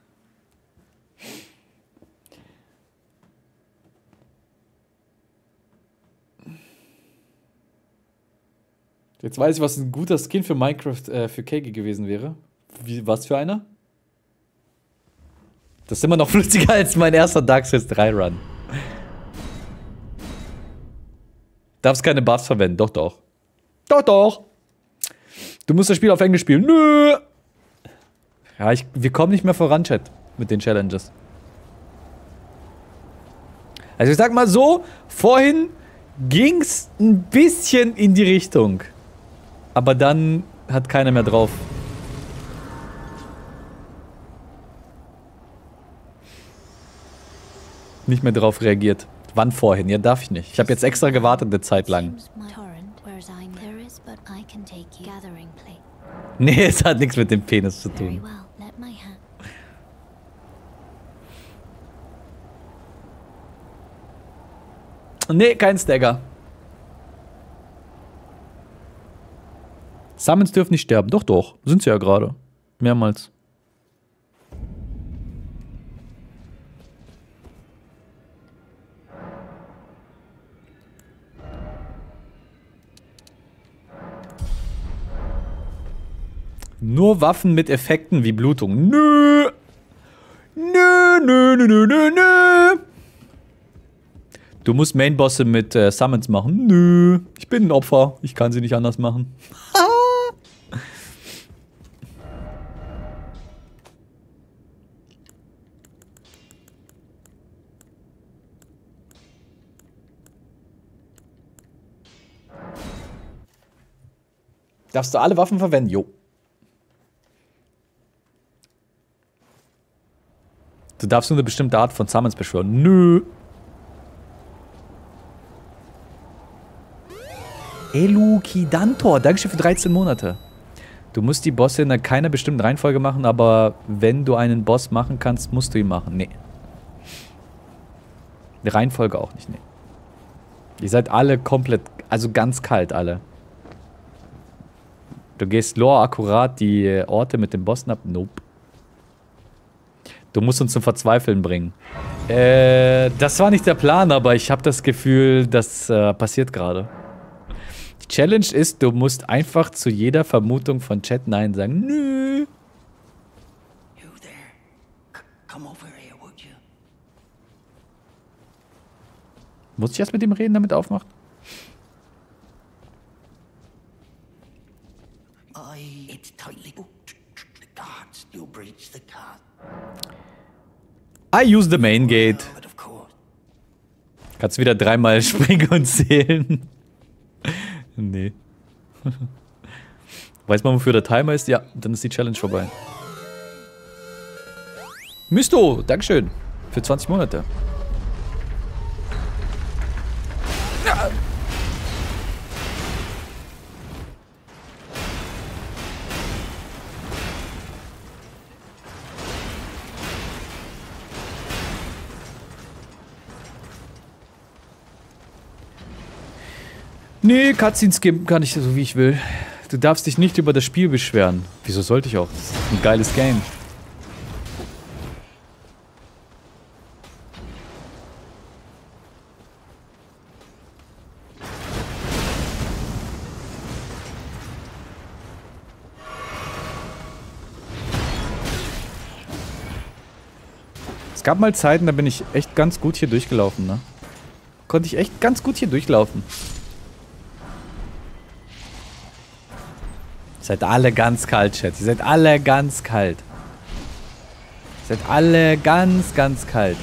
Jetzt weiß ich, was ein guter Skin für Minecraft äh, für Keiki gewesen wäre. Wie, was für einer? Das ist immer noch flüssiger als mein erster Dark Souls drei Run. Darfst keine Buffs verwenden. Doch, doch. Doch, doch. Du musst das Spiel auf Englisch spielen. Nö. Ja, ich, wir kommen nicht mehr voran, Chat, mit den Challenges. Also ich sag mal so, vorhin ging's ein bisschen in die Richtung. Aber dann hat keiner mehr drauf. Nicht mehr drauf reagiert. Wann vorhin? Ja, darf ich nicht. Ich habe jetzt extra gewartet eine Zeit lang. Nee, es hat nichts mit dem Penis zu tun. Nee, kein Stagger. Summons dürfen nicht sterben. Doch, doch. Sind sie ja gerade. Mehrmals. Nur Waffen mit Effekten wie Blutung. Nö. Nö, nö, nö, nö, nö, nö. Du musst Mainbosse mit äh, Summons machen. Nö. Ich bin ein Opfer. Ich kann sie nicht anders machen. Darfst du alle Waffen verwenden? Jo. Du darfst nur eine bestimmte Art von Summons beschwören. Nö. Elucidantor, Dankeschön für dreizehn Monate. Du musst die Bosse in keiner bestimmten Reihenfolge machen, aber wenn du einen Boss machen kannst, musst du ihn machen. Nee. Die Reihenfolge auch nicht, nee. Ihr seid alle komplett, also ganz kalt alle. Du gehst Lore akkurat die Orte mit den Bossen ab. Nope. Du musst uns zum Verzweifeln bringen. Äh, das war nicht der Plan, aber ich habe das Gefühl, das äh, passiert gerade. Die Challenge ist, du musst einfach zu jeder Vermutung von Chat Nein sagen. Nö. You there? C come over here, would you? Muss ich erst mit ihm reden, damit er aufmacht? I. It's tightly booked. The guards still breach the card. I use the main gate. But of course. Kannst wieder dreimal springen und zählen. Nee. Weiß man, wofür der Timer ist? Ja, dann ist die Challenge vorbei. Mysto, Dankeschön. Für zwanzig Monate. Ja. Nee, Cutscenes skippen kann ich so wie ich will. Du darfst dich nicht über das Spiel beschweren. Wieso sollte ich auch? Das ist ein geiles Game. Es gab mal Zeiten, da bin ich echt ganz gut hier durchgelaufen, ne? Konnte ich echt ganz gut hier durchlaufen. Ihr seid alle ganz kalt, Chat. Ihr seid alle ganz kalt. Ihr seid alle ganz, ganz kalt.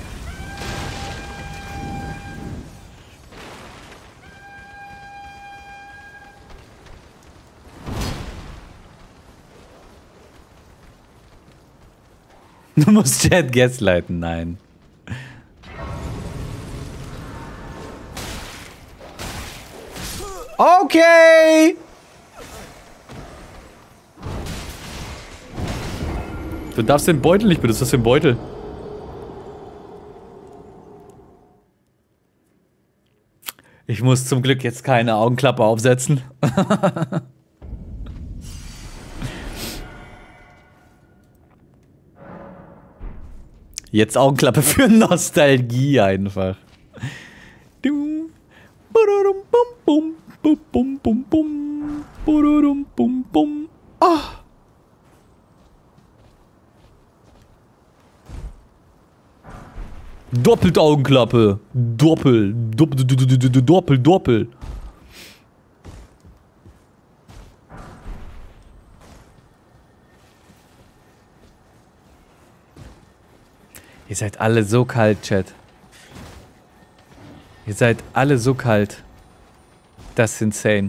Du musst Chat gaslighten, nein. Okay! Du darfst den Beutel nicht benutzen. Was ist das für ein Beutel? Ich muss zum Glück jetzt keine Augenklappe aufsetzen. Jetzt Augenklappe für Nostalgie einfach. Du. Badadum, bum, bum, bum, bum, bum, badadum, bum, bum. Ah. Doppelt Augenklappe. Doppel. Doppel, doppel, doppel. Ihr seid alle so kalt, Chat. Ihr seid alle so kalt. Das ist insane.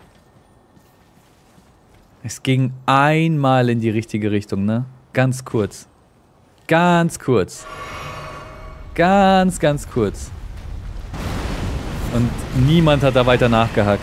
Es ging einmal in die richtige Richtung, ne? Ganz kurz. Ganz kurz. Ganz, ganz kurz. Und niemand hat da weiter nachgehakt.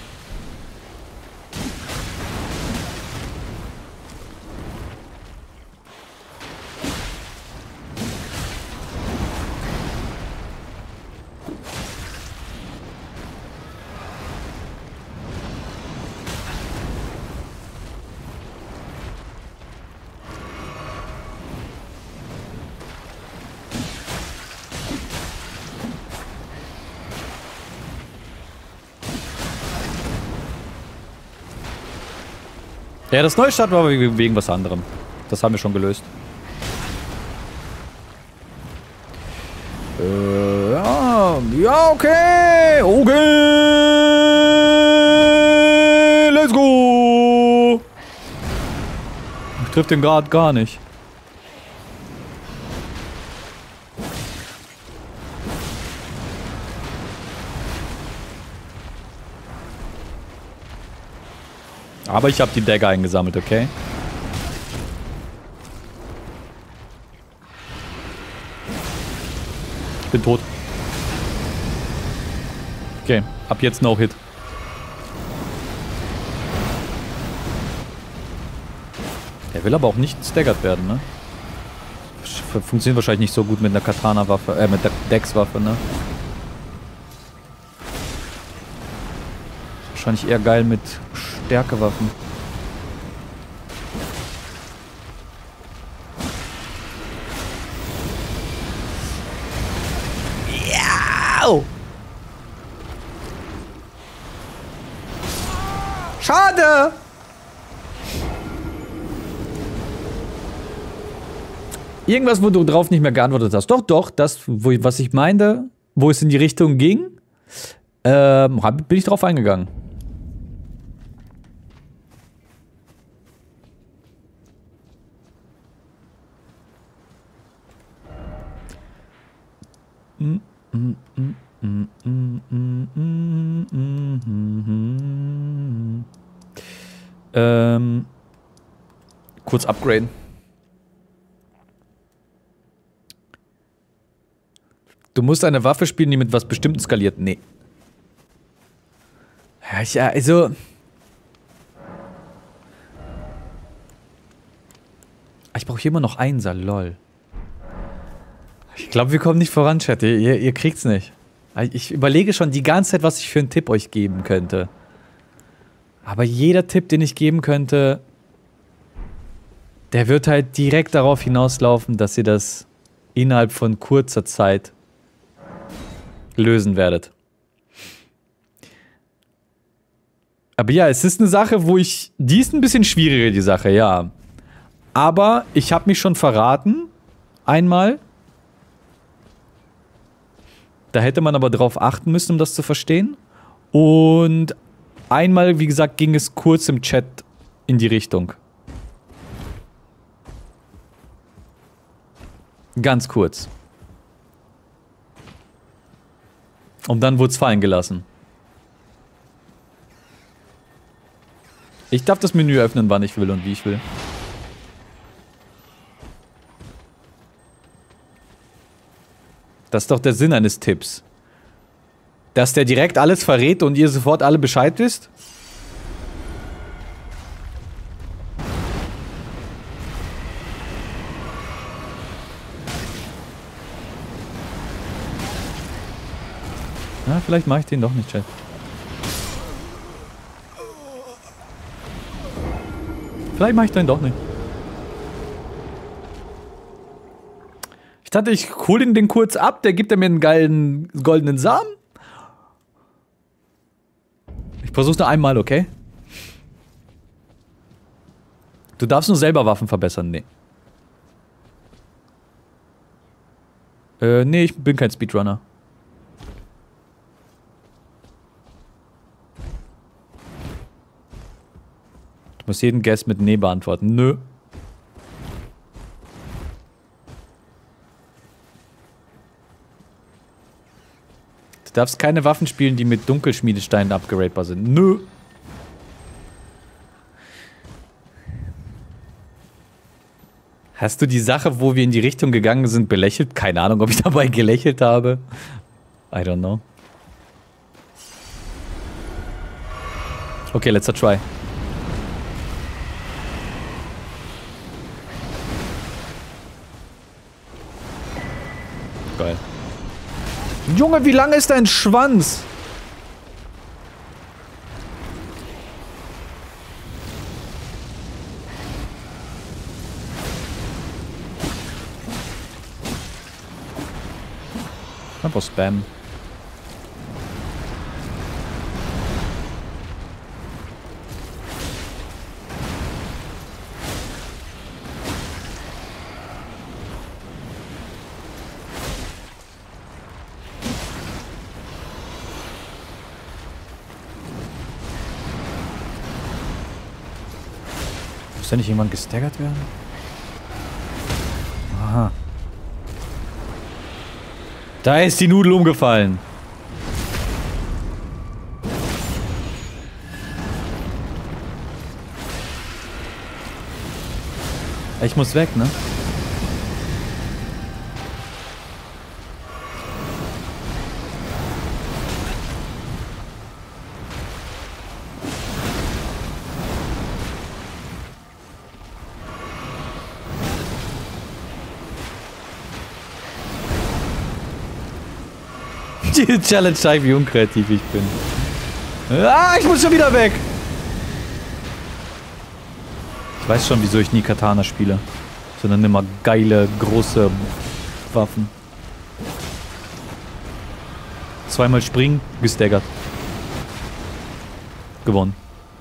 Ja, das Neustart war wegen, wegen was anderem. Das haben wir schon gelöst. Äh, ja, ja, okay, okay, let's go. Ich triff den gerade gar nicht. Aber ich habe die Dagger eingesammelt, okay? Ich bin tot. Okay, ab jetzt No-Hit. Der will aber auch nicht staggert werden, ne? Funktioniert wahrscheinlich nicht so gut mit einer Katana-Waffe, äh, mit der Dex-Waffe, ne? Wahrscheinlich eher geil mit Stärkewaffen. Ja! Schade! Irgendwas, wo du drauf nicht mehr geantwortet hast. Doch, doch, das, wo, was ich meinte, wo es in die Richtung ging, ähm, hab, bin ich drauf eingegangen. Mm, mm, mm, mm, mm, mm, mm, mm, mm. Ähm, kurz upgraden. Du musst eine Waffe spielen, die mit was Bestimmtem skaliert. Nee. Ja, ich, also... Ich brauche hier immer noch Einser, lol. Ich glaube, wir kommen nicht voran, Chat. Ihr, ihr, ihr kriegt's nicht. Ich überlege schon die ganze Zeit, was ich für einen Tipp euch geben könnte. Aber jeder Tipp, den ich geben könnte, der wird halt direkt darauf hinauslaufen, dass ihr das innerhalb von kurzer Zeit lösen werdet. Aber ja, es ist eine Sache, wo ich... Die ist ein bisschen schwieriger, die Sache, ja. Aber ich habe mich schon verraten. Einmal. Da hätte man aber drauf achten müssen, um das zu verstehen. Und einmal, wie gesagt, ging es kurz im Chat in die Richtung. Ganz kurz. Und dann wurde es fallen gelassen. Ich darf das Menü öffnen, wann ich will und wie ich will. Das ist doch der Sinn eines Tipps. Dass der direkt alles verrät und ihr sofort alle Bescheid wisst? Na, vielleicht mache ich den doch nicht, Chat. Vielleicht mache ich den doch nicht. Ich dachte, ich hole den, den kurz ab, der gibt er mir einen geilen goldenen Samen. Ich versuch's nur einmal, okay? Du darfst nur selber Waffen verbessern, nee. Äh, nee, ich bin kein Speedrunner. Du musst jeden Guess mit Nee beantworten. Nö. Du darfst keine Waffen spielen, die mit Dunkelschmiedesteinen upgradebar sind. Nö. Hast du die Sache, wo wir in die Richtung gegangen sind, belächelt? Keine Ahnung, ob ich dabei gelächelt habe. I don't know. Okay, let's try. Geil. Junge, wie lang ist dein Schwanz? Einfach Spam. Muss da nicht jemand gestaggert werden? Aha. Da ist die Nudel umgefallen. Ich muss weg, ne? Die Challenge zeigt, wie unkreativ ich bin. Ah, ich muss schon wieder weg! Ich weiß schon, wieso ich nie Katana spiele. Sondern immer geile, große Waffen. Zweimal springen, gestaggert. Gewonnen.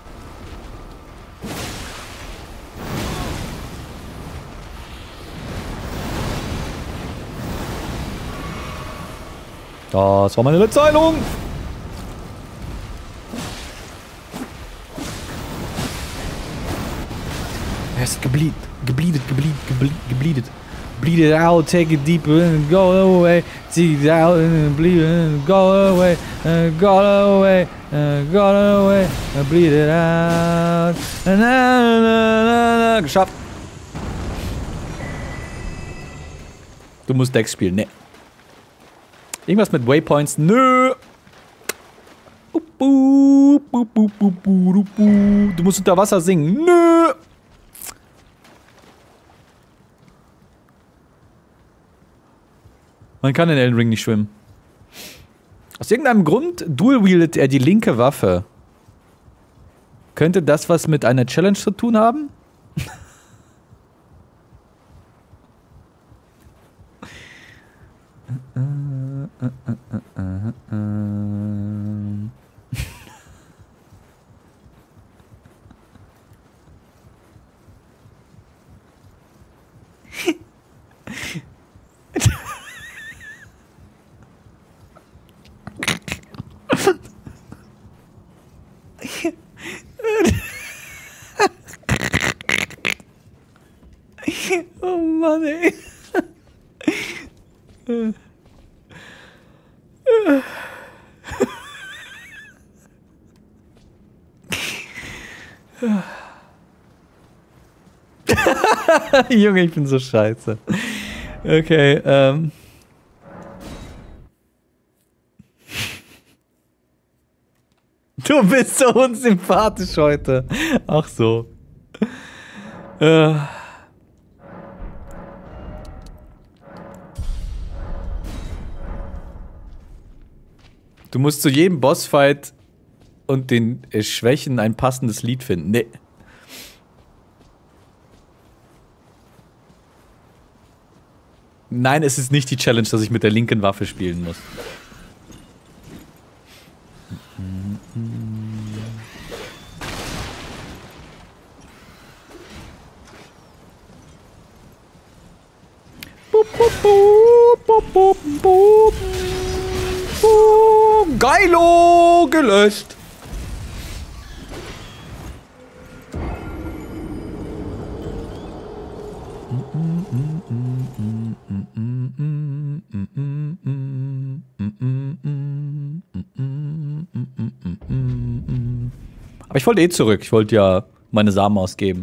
Das war meine letzte Heilung. Er ist gebleed, gebleedet, gebleed, gebleed, gebleedet. Bleed it out, take it deep and go away. Take it out and bleed and go away. Uh, go away, uh, go away. Uh, bleed it out. Na, na, na, na. Geschafft. Du musst Dex spielen, ne. Irgendwas mit Waypoints? Nö. Du musst unter Wasser singen. Nö. Man kann in Elden Ring nicht schwimmen. Aus irgendeinem Grund dual-wieldet er die linke Waffe. Könnte das was mit einer Challenge zu tun haben? Oh Mann, ey. Junge, ich bin so scheiße. Okay, ähm. Du bist so unsympathisch heute. Ach so. Äh. Du musst zu jedem Bossfight und den äh, Schwächen ein passendes Lied finden. Nee. Nein, es ist nicht die Challenge, dass ich mit der linken Waffe spielen muss. Geilo! Gelöscht! Aber ich wollte eh zurück. Ich wollte ja meine Samen ausgeben.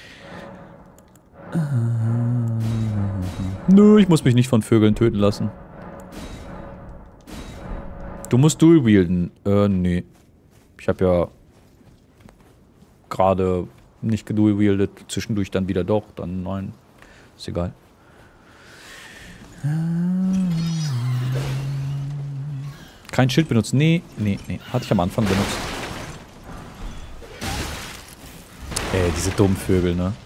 Nö, ich muss mich nicht von Vögeln töten lassen. Du musst dual wielden. Äh, nee. Ich habe ja gerade nicht gedual wieldet. Zwischendurch dann wieder doch. Dann nein. Ist egal. Kein Schild benutzen. Nee, nee, nee. Hatte ich am Anfang benutzt. Ey, diese dummen Vögel, ne?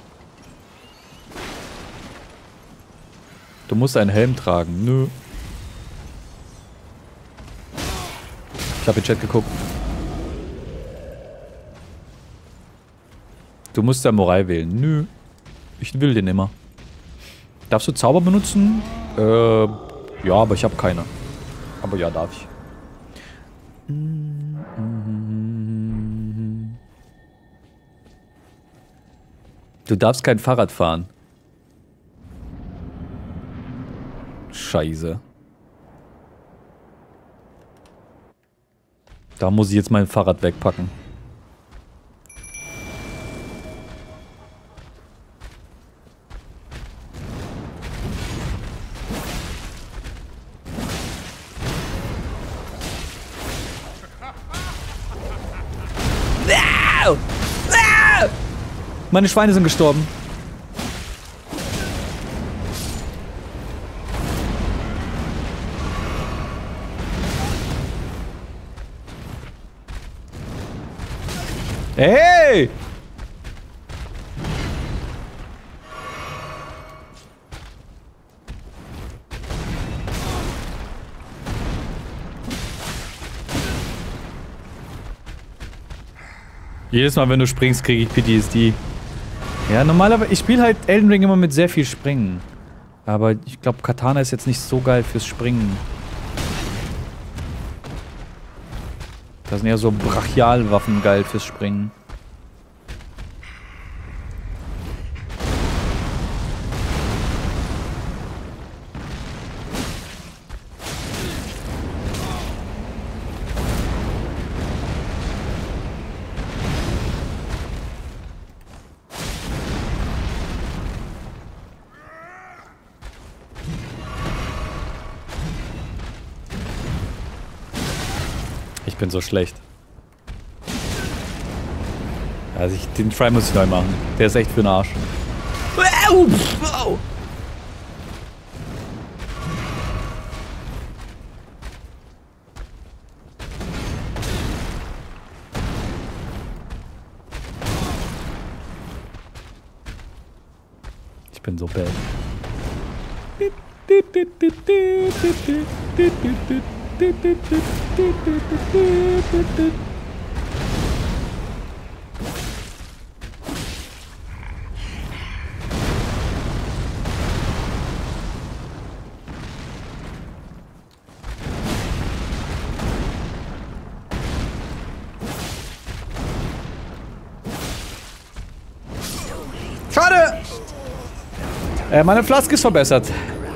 Du musst einen Helm tragen. Nö. Ich habe in den Chat geguckt. Du musst Samurai wählen. Nö. Ich will den immer. Darfst du Zauber benutzen? Äh, ja, aber ich habe keine. Aber ja, darf ich. Du darfst kein Fahrrad fahren. Scheiße. Da muss ich jetzt mein Fahrrad wegpacken. Meine Schweine sind gestorben. Hey! Jedes Mal, wenn du springst, kriege ich P T S D. Ja, normalerweise, ich spiele halt Elden Ring immer mit sehr viel Springen. Aber ich glaube, Katana ist jetzt nicht so geil fürs Springen. Das sind eher so Brachialwaffen geil fürs Springen. Ich bin so schlecht. Also ich, den Try muss ich neu machen. Der ist echt für den Arsch. Ich bin so bad. Schade! Äh, meine Flaske ist verbessert.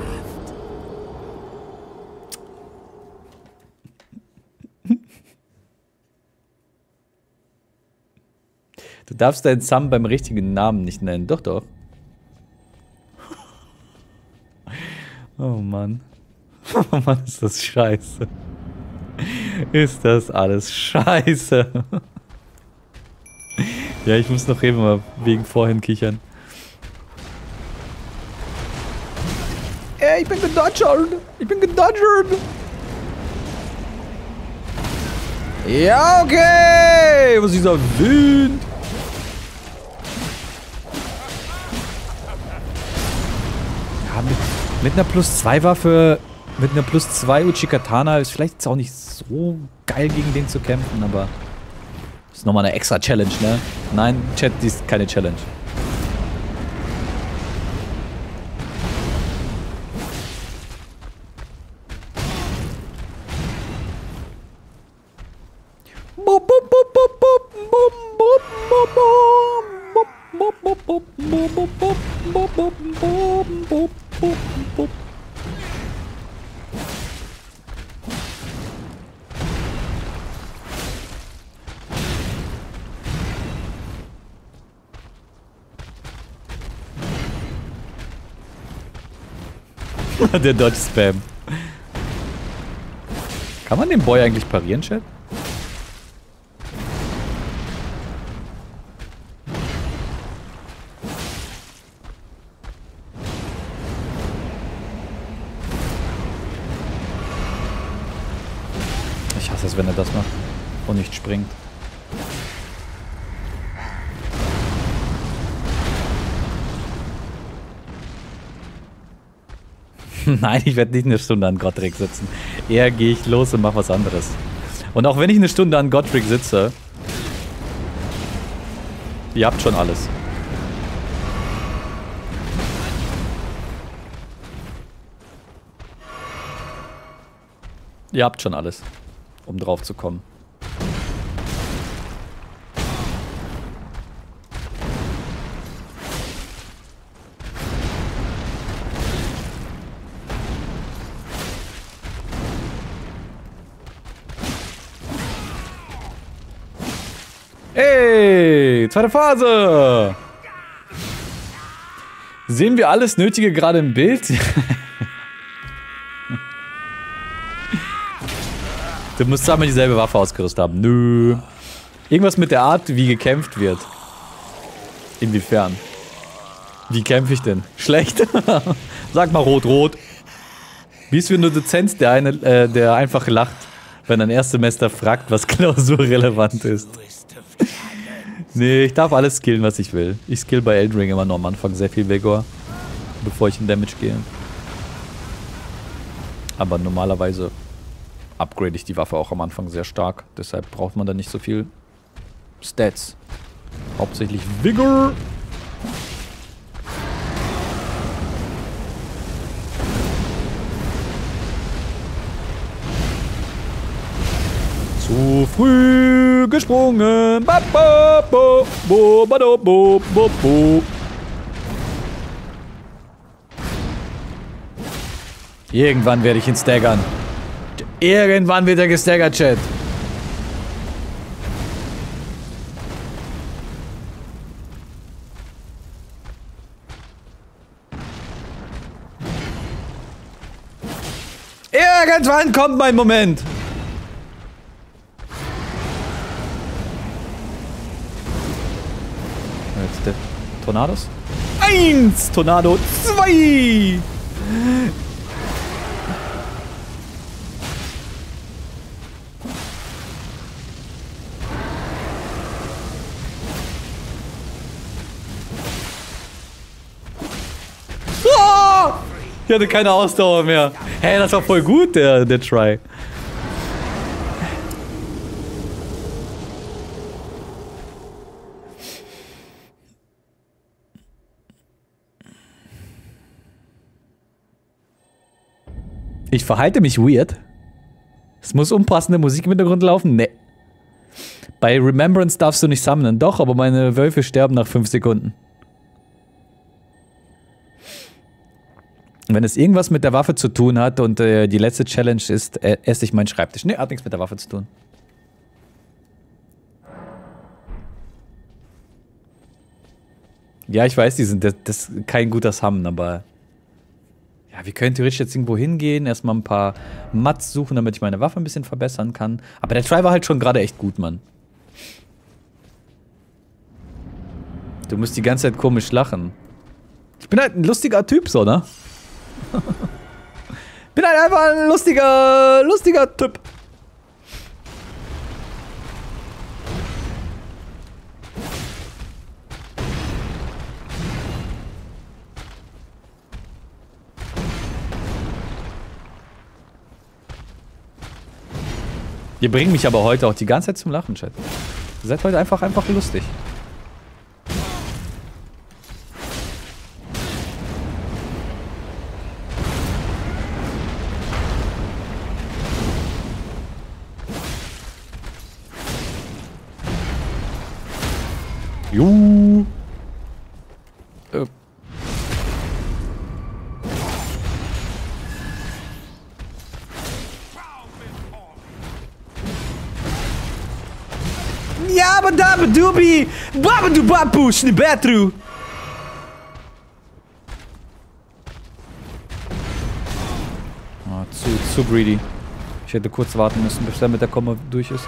Du darfst deinen Sam beim richtigen Namen nicht nennen. Doch, doch. Oh Mann. Oh Mann, ist das scheiße. Ist das alles scheiße. Ja, ich muss noch eben mal wegen vorhin kichern. Ey, ich bin gedodgert. Ich bin gedodgert. Ja, okay. Was ist dieser Wind? Ja, mit, mit einer Plus zwei Waffe, mit einer Plus zwei Uchi-Katana ist vielleicht jetzt auch nicht so geil gegen den zu kämpfen, aber das ist nochmal eine extra Challenge, ne? Nein, Chat, die ist keine Challenge. Der Dodge-Spam. Kann man den Boy eigentlich parieren, Chat? Ich hasse es, wenn er das macht und nicht springt. Nein, ich werde nicht eine Stunde an Godric sitzen. Eher gehe ich los und mache was anderes. Und auch wenn ich eine Stunde an Godric sitze, ihr habt schon alles. Ihr habt schon alles, um drauf zu kommen. Hey, zweite Phase. Sehen wir alles Nötige gerade im Bild? Du musst einmal dieselbe Waffe ausgerüstet haben. Nö. Irgendwas mit der Art, wie gekämpft wird. Inwiefern? Wie kämpfe ich denn? Schlecht? Sag mal rot-rot. Wie ist für eine Dozenz, der, eine, äh, der einfach lacht, wenn ein Erstsemester fragt, was klausurrelevant ist. Nee, ich darf alles skillen, was ich will. Ich skill bei Elden Ring immer nur am Anfang sehr viel Vigor, bevor ich in Damage gehe. Aber normalerweise upgrade ich die Waffe auch am Anfang sehr stark. Deshalb braucht man da nicht so viel Stats. Hauptsächlich Vigor. Zu früh gesprungen. Ba, ba, bo, bo, ba, do, bo, bo, bo. Irgendwann werde ich ihn staggern. Irgendwann wird er gestaggert, Chat. Irgendwann kommt mein Moment. Jetzt der Tornados. Eins! Tornado. Zwei! Oh! Ich hatte keine Ausdauer mehr. Hey, das war voll gut, der, der Try. Ich verhalte mich weird. Es muss unpassende Musik im Hintergrund laufen? Nee. Bei Remembrance darfst du nicht sammeln. Doch, aber meine Wölfe sterben nach fünf Sekunden. Wenn es irgendwas mit der Waffe zu tun hat und äh, die letzte Challenge ist, äh, esse ich meinen Schreibtisch. Nee, hat nichts mit der Waffe zu tun. Ja, ich weiß, die sind das, das ist kein guter Summon, aber... Ja, wir können theoretisch jetzt irgendwo hingehen, erstmal ein paar Mats suchen, damit ich meine Waffe ein bisschen verbessern kann. Aber der Try war halt schon gerade echt gut, Mann. Du musst die ganze Zeit komisch lachen. Ich bin halt ein lustiger Typ, so, ne? Bin halt einfach ein lustiger, lustiger Typ. Ihr bringt mich aber heute auch die ganze Zeit zum Lachen, Chat. Ihr seid heute einfach, einfach lustig. Juhu. Äh. Ja, aber da dubi, babadu babu, schnibetru. Ah, zu, zu greedy. Ich hätte kurz warten müssen, bis er mit der Komma durch ist.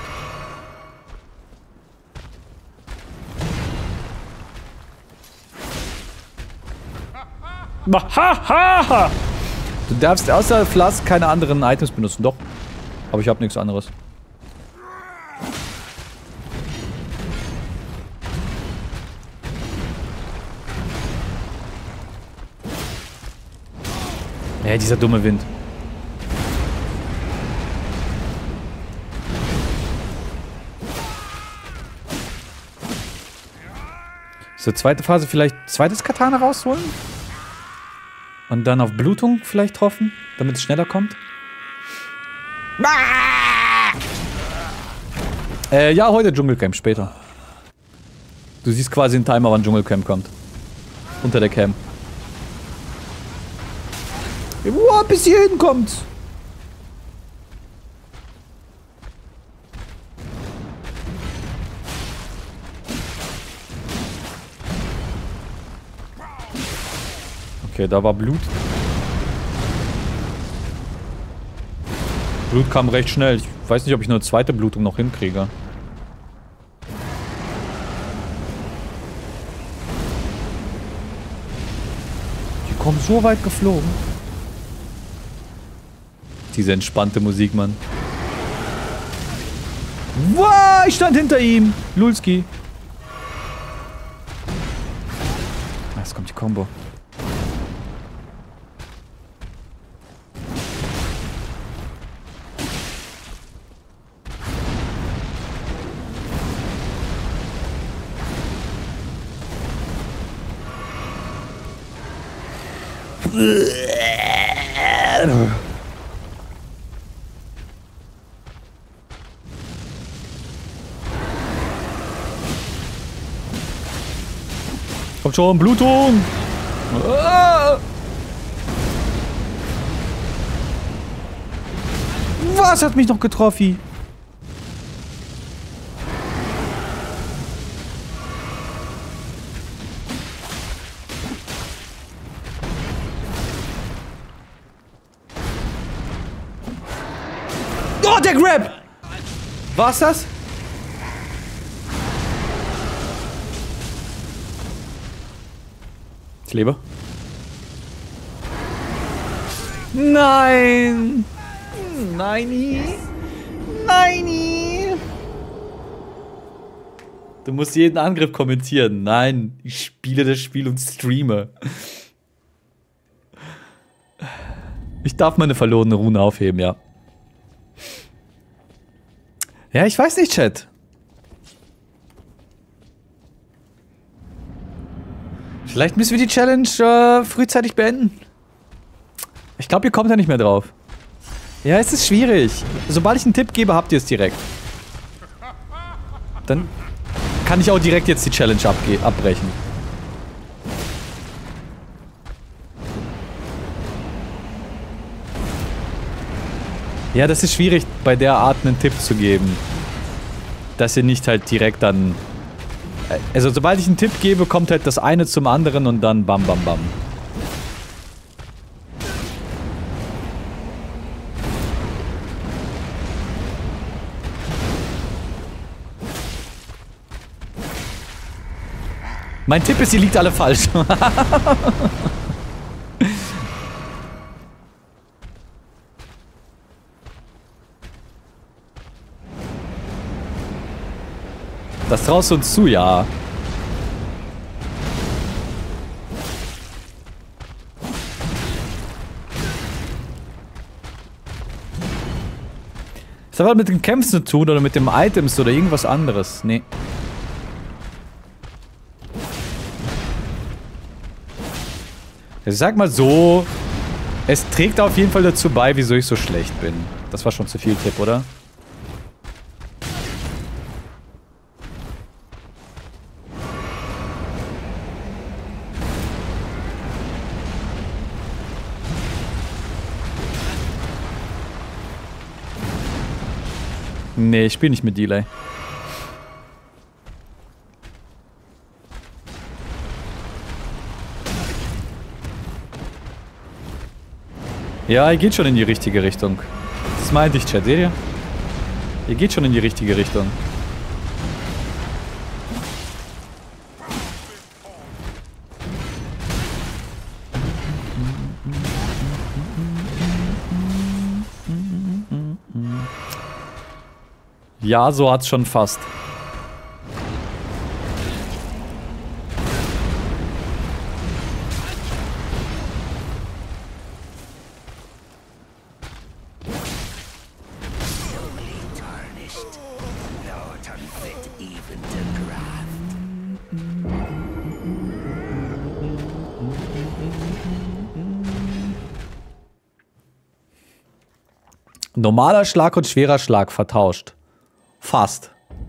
Hahaha! Du darfst außer Flask keine anderen Items benutzen. Doch. Aber ich habe nichts anderes. Ja, dieser dumme Wind. So, zweite Phase vielleicht zweites Katana rausholen? Und dann auf Blutung vielleicht hoffen, damit es schneller kommt? Äh, ja, heute Dschungelcamp, später. Du siehst quasi einen Timer, wann Dschungelcamp kommt. Unter der Cam. Wow, bis hierhin kommt's. Okay, da war Blut. Blut kam recht schnell. Ich weiß nicht, ob ich eine zweite Blutung noch hinkriege. kommen so weit geflogen. Diese entspannte Musik, Mann. Wow, ich stand hinter ihm. Lulski. Jetzt kommt die Combo. Kommt schon, Blutung! Ah! Was hat mich noch getroffen? Oh, der Grab! War's das? Ich lebe. Nein! Neini! Neini! Du musst jeden Angriff kommentieren. Nein, ich spiele das Spiel und streame. Ich darf meine verlorene Rune aufheben, ja. Ja, ich weiß nicht, Chat. Vielleicht müssen wir die Challenge äh, frühzeitig beenden. Ich glaube, ihr kommt ja nicht mehr drauf. Ja, es ist schwierig. Sobald ich einen Tipp gebe, habt ihr es direkt. Dann kann ich auch direkt jetzt die Challenge abge abbrechen. Ja, das ist schwierig, bei der Art einen Tipp zu geben. Dass ihr nicht halt direkt dann... Also, sobald ich einen Tipp gebe, kommt halt das eine zum anderen und dann bam, bam, bam. Mein Tipp ist, ihr liegt alle falsch. Das traust du uns zu, ja. Das hat was mit den Kämpfen zu tun oder mit dem Items oder irgendwas anderes. Nee. Ich sag mal so, es trägt auf jeden Fall dazu bei, wieso ich so schlecht bin. Das war schon zu viel Tipp, oder? Nee, ich spiele nicht mit Delay. Ja, ihr geht schon in die richtige Richtung. Das meinte ich, Chat, seht ihr? Ihr geht schon in die richtige Richtung. Ja, so hat's schon fast. Normaler Schlag und schwerer Schlag vertauscht. Fast.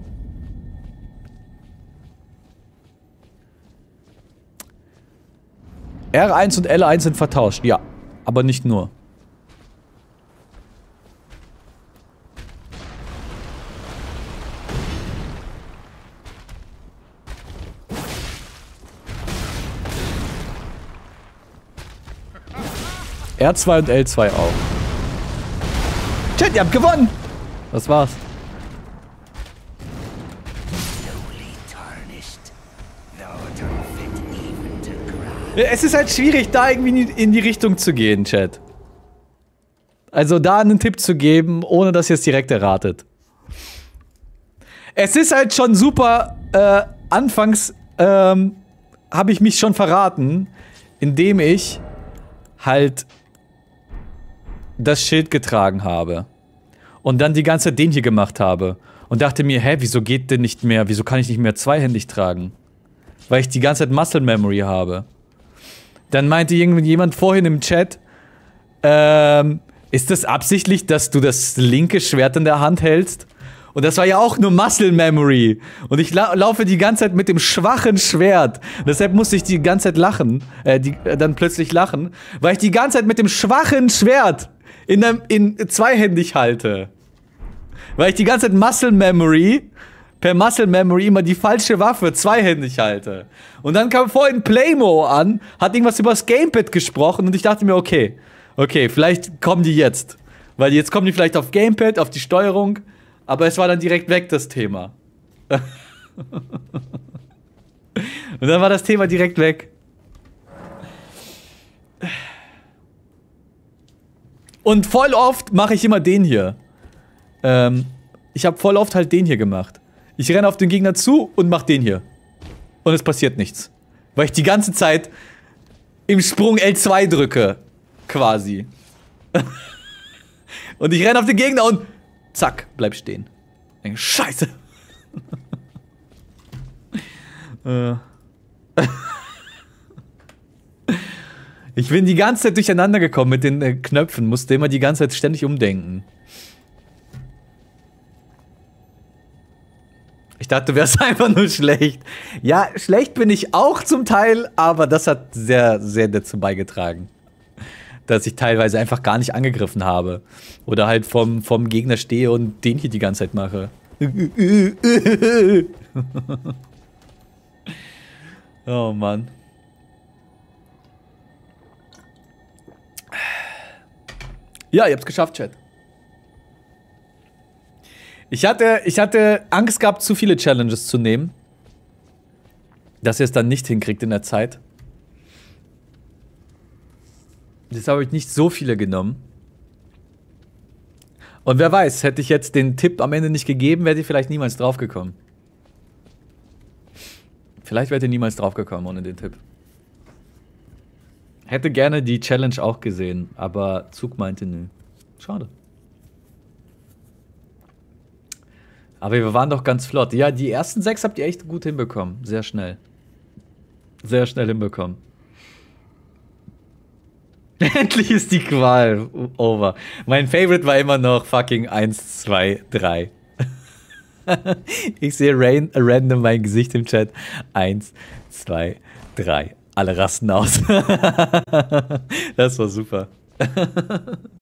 R eins und L eins sind vertauscht, ja. Aber nicht nur. R zwei und L zwei auch. Chat, ihr habt gewonnen! Das war's. Es ist halt schwierig, da irgendwie in die Richtung zu gehen, Chat. Also da einen Tipp zu geben, ohne dass ihr es direkt erratet. Es ist halt schon super, äh, anfangs, ähm, habe ich mich schon verraten, indem ich halt das Schild getragen habe. Und dann die ganze Zeit den hier gemacht habe. Und dachte mir, hä, wieso geht denn nicht mehr, wieso kann ich nicht mehr zweihändig tragen? Weil ich die ganze Zeit Muscle Memory habe. Dann meinte irgendjemand vorhin im Chat, ähm, ist das absichtlich, dass du das linke Schwert in der Hand hältst? Und das war ja auch nur Muscle Memory. Und ich la laufe die ganze Zeit mit dem schwachen Schwert. Deshalb musste ich die ganze Zeit lachen. Äh, die, äh, dann plötzlich lachen. Weil ich die ganze Zeit mit dem schwachen Schwert in, einem, in zweihändig halte. Weil ich die ganze Zeit Muscle Memory, per Muscle Memory immer die falsche Waffe zweihändig halte. Und dann kam vorhin Playmo an, hat irgendwas über das Gamepad gesprochen und ich dachte mir, okay, okay, vielleicht kommen die jetzt. Weil jetzt kommen die vielleicht auf Gamepad, auf die Steuerung. Aber es war dann direkt weg, das Thema. Und dann war das Thema direkt weg. Und voll oft mache ich immer den hier. Ähm, ich habe voll oft halt den hier gemacht. Ich renne auf den Gegner zu und mach den hier. Und es passiert nichts. Weil ich die ganze Zeit im Sprung L zwei drücke. Quasi. Und ich renne auf den Gegner und zack, bleib stehen. Denke, Scheiße. äh. Ich bin die ganze Zeit durcheinander gekommen mit den äh, Knöpfen. Musste immer die ganze Zeit ständig umdenken. Ich dachte, du wärst einfach nur schlecht. Ja, schlecht bin ich auch zum Teil, aber das hat sehr, sehr dazu beigetragen. Dass ich teilweise einfach gar nicht angegriffen habe. Oder halt vom, vom Gegner stehe und den hier die ganze Zeit mache. Oh Mann. Ja, ihr habt's geschafft, Chat. Ich hatte, ich hatte Angst gehabt, zu viele Challenges zu nehmen. Dass ihr es dann nicht hinkriegt in der Zeit. Jetzt habe ich nicht so viele genommen. Und wer weiß, hätte ich jetzt den Tipp am Ende nicht gegeben, wäre ich vielleicht niemals draufgekommen. Vielleicht wäre ihr niemals draufgekommen ohne den Tipp. Hätte gerne die Challenge auch gesehen, aber Zug meinte nö. Schade. Aber wir waren doch ganz flott. Ja, die ersten sechs habt ihr echt gut hinbekommen. Sehr schnell. Sehr schnell hinbekommen. Endlich ist die Qual over. Mein Favorite war immer noch fucking eins, zwei, drei. Ich sehe rain, random mein Gesicht im Chat. eins, zwei, drei. Alle rasten aus. Das war super.